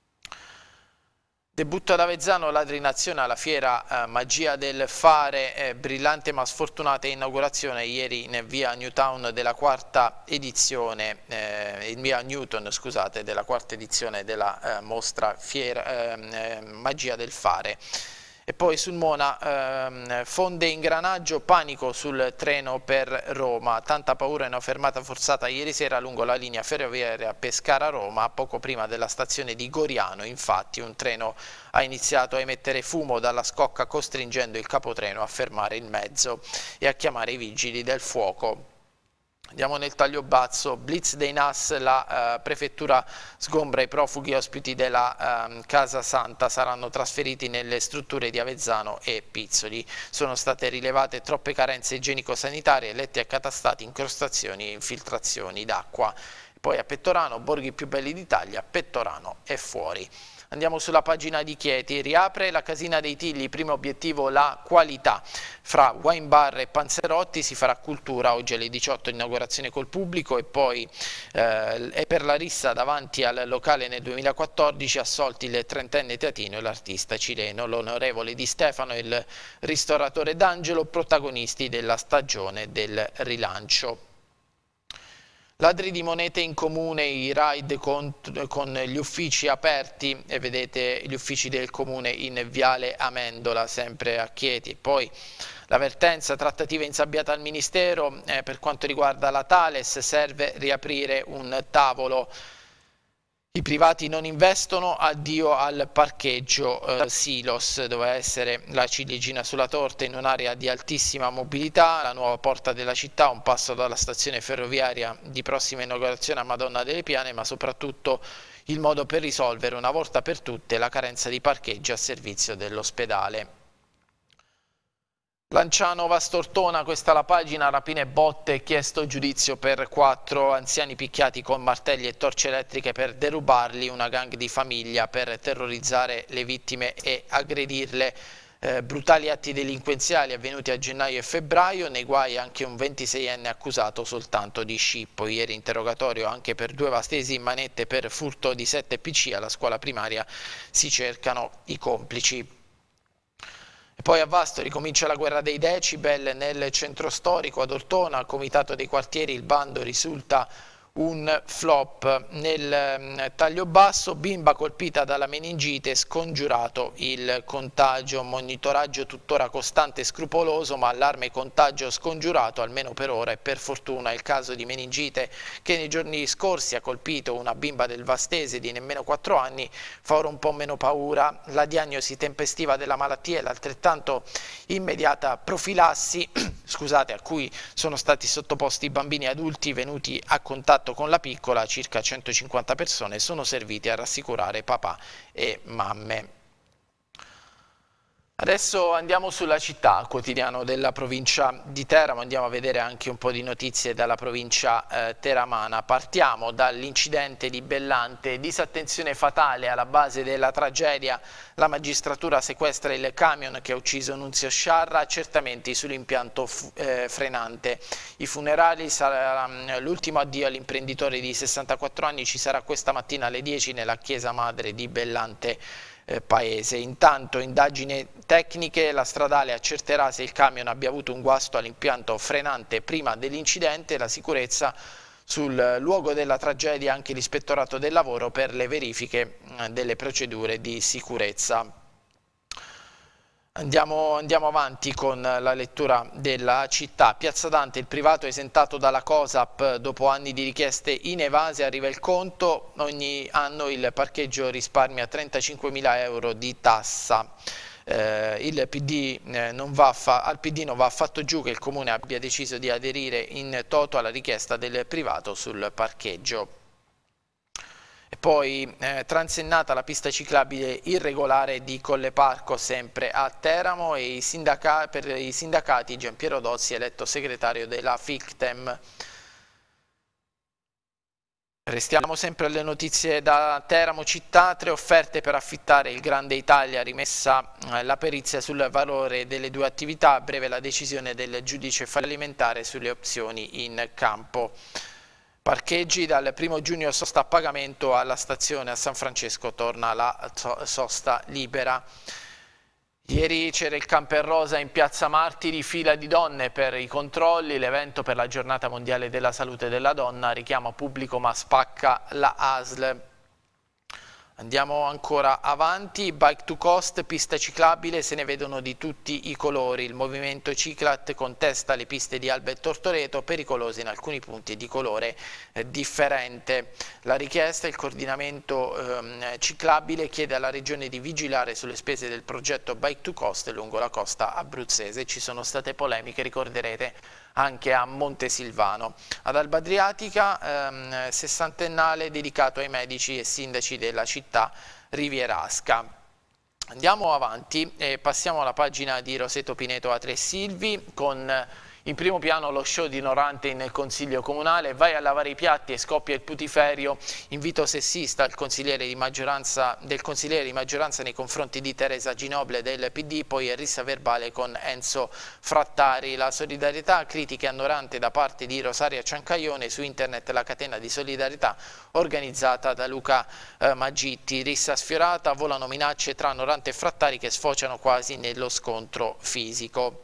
Debutto ad Avezzano, Ladri in azione alla fiera eh, Magia del Fare, eh, brillante ma sfortunata inaugurazione ieri in via Newtown della quarta edizione, eh, in via Newton scusate, della quarta edizione della eh, mostra fiera, eh, Magia del Fare. E poi sul Mona, ehm, fonde ingranaggio, panico sul treno per Roma, tanta paura in una fermata forzata ieri sera lungo la linea ferroviaria Pescara-Roma, poco prima della stazione di Goriano. Infatti un treno ha iniziato a emettere fumo dalla scocca, costringendo il capotreno a fermare il mezzo e a chiamare i vigili del fuoco. Andiamo nel Tagliobazzo, blitz dei N A S, la uh, prefettura sgombra i profughi ospiti della uh, Casa Santa, saranno trasferiti nelle strutture di Avezzano e Pizzoli. Sono state rilevate troppe carenze igienico-sanitarie, letti accatastati, incrostazioni e infiltrazioni d'acqua. Poi a Pettorano, borghi più belli d'Italia, Pettorano è fuori. Andiamo sulla pagina di Chieti, riapre la Casina dei Tigli, primo obiettivo la qualità. Fra wine bar e panzerotti si farà cultura, oggi alle diciotto inaugurazione col pubblico e poi eh, è per la rissa davanti al locale nel duemilaquattordici, assolti il trentenne teatino e l'artista cileno, l'onorevole Di Stefano e il ristoratore D'Angelo, protagonisti della stagione del rilancio. Ladri di monete in comune, i raid con, con gli uffici aperti, e vedete gli uffici del comune in Viale Amendola, sempre a Chieti. Poi l'avvertenza, trattativa insabbiata al Ministero, eh, per quanto riguarda la Thales serve riaprire un tavolo. I privati non investono, addio al parcheggio eh, Silos, doveva essere la ciliegina sulla torta in un'area di altissima mobilità, la nuova porta della città, un passo dalla stazione ferroviaria di prossima inaugurazione a Madonna delle Piane, ma soprattutto il modo per risolvere una volta per tutte la carenza di parcheggio a servizio dell'ospedale. Lanciano Vastortona, questa è la pagina, rapine e botte, chiesto giudizio per quattro anziani picchiati con martelli e torce elettriche per derubarli, una gang di famiglia per terrorizzare le vittime e aggredirle. Eh, brutali atti delinquenziali avvenuti a gennaio e febbraio, nei guai anche un ventiseienne accusato soltanto di scippo. Ieri interrogatorio anche per due vastesi manette per furto di sette P C, alla scuola primaria si cercano i complici. E poi a Vasto ricomincia la guerra dei decibel nel centro storico, ad Ortona, al comitato dei quartieri il bando risulta un flop. Nel Tagliobasso, bimba colpita dalla meningite, scongiurato il contagio, monitoraggio tuttora costante e scrupoloso, ma allarme contagio scongiurato almeno per ora, e per fortuna il caso di meningite che nei giorni scorsi ha colpito una bimba del Vastese di nemmeno quattro anni fa ora un po' meno paura. La diagnosi tempestiva della malattia e l'altrettanto immediata profilassi scusate, a cui sono stati sottoposti i bambini e adulti venuti a contatto con la piccola, circa centocinquanta persone, sono serviti a rassicurare papà e mamme. Adesso andiamo sulla Città, quotidiano della provincia di Teramo, andiamo a vedere anche un po' di notizie dalla provincia eh, teramana. Partiamo dall'incidente di Bellante, disattenzione fatale alla base della tragedia, la magistratura sequestra il camion che ha ucciso Nunzio Sciarra, accertamenti sull'impianto eh, frenante. I funerali, sarà l'ultimo addio all'imprenditore di sessantaquattro anni, ci sarà questa mattina alle dieci nella chiesa madre di Bellante eh, paese. Intanto, indagini tecniche, la stradale accerterà se il camion abbia avuto un guasto all'impianto frenante prima dell'incidente. La sicurezza sul luogo della tragedia, anche l'ispettorato del lavoro per le verifiche delle procedure di sicurezza. Andiamo, andiamo avanti con la lettura della città. Piazza Dante, il privato esentato dalla COSAP dopo anni di richieste inevase, arriva il conto. Ogni anno il parcheggio risparmia trentacinquemila euro di tassa. Eh, il P D, eh, non va al P D non va affatto giù che il Comune abbia deciso di aderire in toto alla richiesta del privato sul parcheggio. E poi eh, transennata la pista ciclabile irregolare di Colle Parco, sempre a Teramo, e i sindaca per i sindacati Giampiero Dozzi eletto segretario della FICTEM. Restiamo sempre alle notizie da Teramo città. Tre offerte per affittare il Grande Italia, rimessa eh, la perizia sul valore delle due attività, a breve la decisione del giudice fallimentare sulle opzioni in campo. Parcheggi, dal primo giugno sosta a pagamento alla stazione a San Francesco, torna la sosta libera. Ieri c'era il Camper Rosa in Piazza Martiri, fila di donne per i controlli, l'evento per la giornata mondiale della salute della donna, richiama pubblico ma spacca la A S L. Andiamo ancora avanti, Bike to Coast, pista ciclabile, se ne vedono di tutti i colori. Il movimento Ciclat contesta le piste di Alba e Tortoreto, pericolose in alcuni punti e di colore eh, differente. La richiesta, il coordinamento eh, ciclabile chiede alla Regione di vigilare sulle spese del progetto Bike to Coast lungo la costa abruzzese. Ci sono state polemiche, ricorderete, anche a Montesilvano. Ad Alba Adriatica, ehm, sessantennale dedicato ai medici e sindaci della città rivierasca. Andiamo avanti e passiamo alla pagina di Roseto Pineto a Tre Silvi, con in primo piano lo show di Norante nel Consiglio Comunale. Vai a lavare i piatti e scoppia il putiferio, invito sessista al consigliere di maggioranza, del consigliere di maggioranza nei confronti di Teresa Ginoble del P D, poi rissa verbale con Enzo Frattari. La solidarietà, critiche a Norante da parte di Rosaria Ciancaione, su internet la catena di solidarietà organizzata da Luca eh, Maggitti. Rissa sfiorata, volano minacce tra Norante e Frattari che sfociano quasi nello scontro fisico.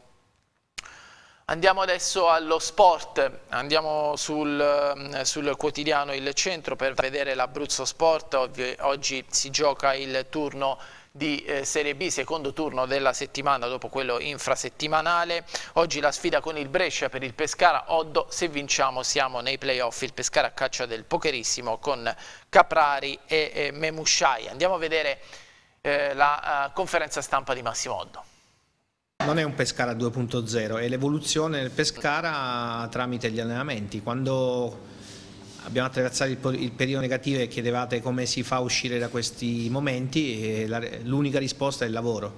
Andiamo adesso allo sport, andiamo sul, sul quotidiano Il Centro per vedere l'Abruzzo Sport. Oggi, oggi si gioca il turno di eh, Serie B, secondo turno della settimana dopo quello infrasettimanale. Oggi la sfida con il Brescia per il Pescara. Oddo, se vinciamo siamo nei playoff. Il Pescara a caccia del pokerissimo con Caprari e eh, Memusciai. Andiamo a vedere eh, la uh, conferenza stampa di Massimo Oddo. Non è un Pescara due punto zero, è l'evoluzione del Pescara tramite gli allenamenti. Quando abbiamo attraversato il, il periodo negativo e chiedevate come si fa a uscire da questi momenti, l'unica risposta è il lavoro.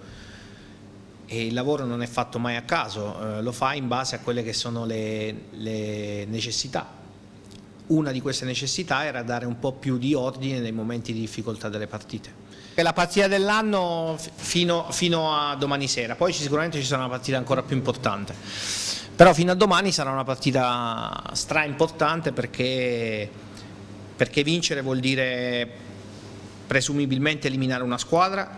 E il lavoro non è fatto mai a caso, eh, lo fa in base a quelle che sono le, le necessità. Una di queste necessità era dare un po' più di ordine nei momenti di difficoltà delle partite. È la partita dell'anno fino, fino a domani sera, poi sicuramente ci sarà una partita ancora più importante, però fino a domani sarà una partita stra importante perché, perché vincere vuol dire presumibilmente eliminare una squadra,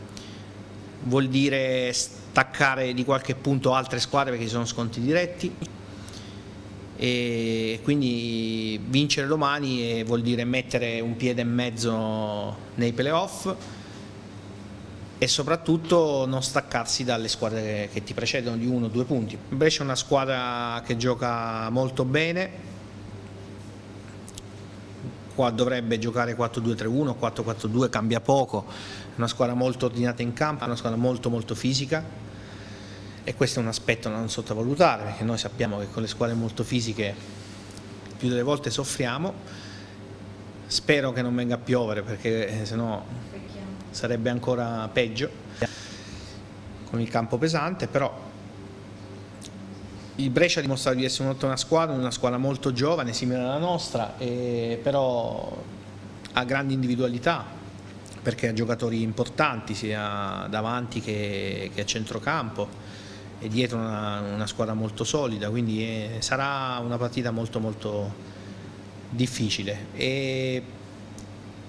vuol dire staccare di qualche punto altre squadre perché ci sono scontri diretti, e quindi vincere domani vuol dire mettere un piede e mezzo nei playoff e soprattutto non staccarsi dalle squadre che ti precedono di uno o due punti. Brescia è una squadra che gioca molto bene, qua dovrebbe giocare quattro due tre uno, quattro quattro due, cambia poco, è una squadra molto ordinata in campo, è una squadra molto molto fisica. E questo è un aspetto da non sottovalutare, perché noi sappiamo che con le squadre molto fisiche più delle volte soffriamo. Spero che non venga a piovere, perché sennò sarebbe ancora peggio con il campo pesante. Però il Brescia ha dimostrato di essere un'ottima squadra, una squadra molto giovane, simile alla nostra, e però ha grandi individualità, perché ha giocatori importanti sia davanti che, che a centrocampo, e dietro una, una squadra molto solida, quindi è, sarà una partita molto molto difficile. E,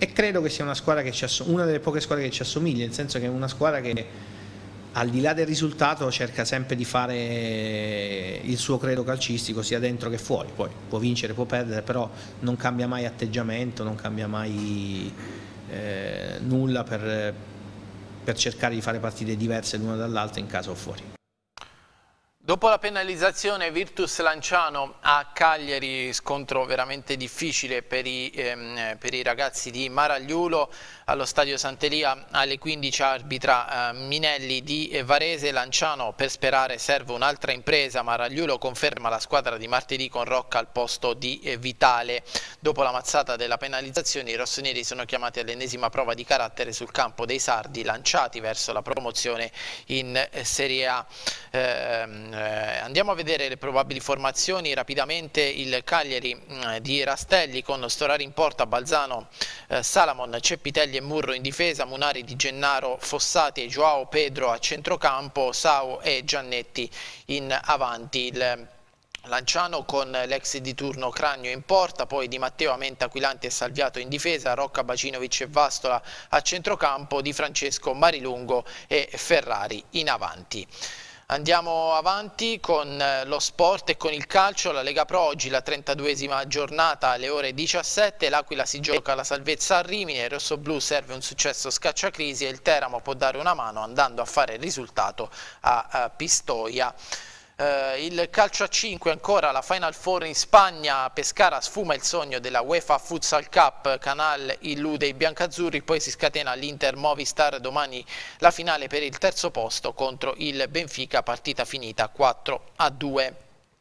e credo che sia una squadra che ci assomiglia, una delle poche squadre che ci assomiglia, nel senso che è una squadra che al di là del risultato cerca sempre di fare il suo credo calcistico sia dentro che fuori, poi può vincere, può perdere, però non cambia mai atteggiamento, non cambia mai eh, nulla per, per cercare di fare partite diverse l'una dall'altra in casa o fuori. Dopo la penalizzazione Virtus Lanciano a Cagliari, scontro veramente difficile per i, ehm, per i ragazzi di Maragliulo, allo stadio Sant'Elia alle quindici arbitra eh, Minelli di Varese. Lanciano per sperare serve un'altra impresa, Maragliulo conferma la squadra di martedì con Rocca al posto di eh, Vitale. Dopo la mazzata della penalizzazione i rossoneri sono chiamati all'ennesima prova di carattere sul campo dei sardi, lanciati verso la promozione in eh, Serie A. Eh, Eh, andiamo a vedere le probabili formazioni rapidamente. Il Cagliari eh, di Rastelli con Storari in porta, Balzano, eh, Salamon, Ceppitelli e Murro in difesa, Munari, Di Gennaro, Fossati e Joao Pedro a centrocampo, Sau e Giannetti in avanti. Il Lanciano con l'ex di turno Cragno in porta, poi Di Matteo, Amenta, Aquilanti e Salviato in difesa, Rocca, Bacinovic e Vastola a centrocampo, Di Francesco, Marilungo e Ferrari in avanti. Andiamo avanti con lo sport e con il calcio. La Lega Pro oggi la trentaduesima giornata alle ore diciassette, l'Aquila si gioca la salvezza a Rimini, il rossoblù serve un successo scacciacrisi e il Teramo può dare una mano andando a fare il risultato a, a Pistoia. Uh, il calcio a cinque ancora, la Final Four in Spagna, Pescara sfuma il sogno della UEFA Futsal Cup, Canal illude i biancazzurri, poi si scatena l'Inter Movistar, domani la finale per il terzo posto contro il Benfica, partita finita quattro a due.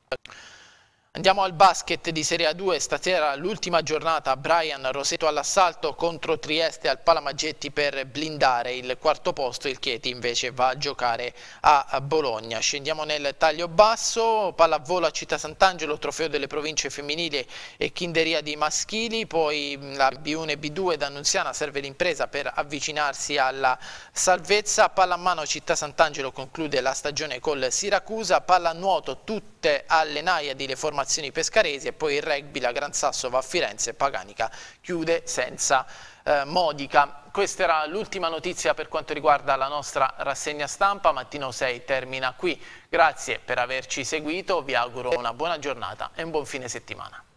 Andiamo al basket di Serie A due, stasera l'ultima giornata, Brian Roseto all'assalto contro Trieste al Palamaggetti per blindare il quarto posto, il Chieti invece va a giocare a Bologna. Scendiamo nel taglio basso, pallavolo a Città Sant'Angelo, trofeo delle province femminili e Kinderiadi maschili, poi la B uno e B due d'Annunziana serve l'impresa per avvicinarsi alla salvezza, pallamano Città Sant'Angelo conclude la stagione col Siracusa, pallanuoto tutte alle Naiadi le formazioni pescaresi e poi il rugby, la Gran Sasso va a Firenze, Paganica chiude senza eh, Modica. Questa era l'ultima notizia per quanto riguarda la nostra rassegna stampa. Mattino sei termina qui, grazie per averci seguito, vi auguro una buona giornata e un buon fine settimana.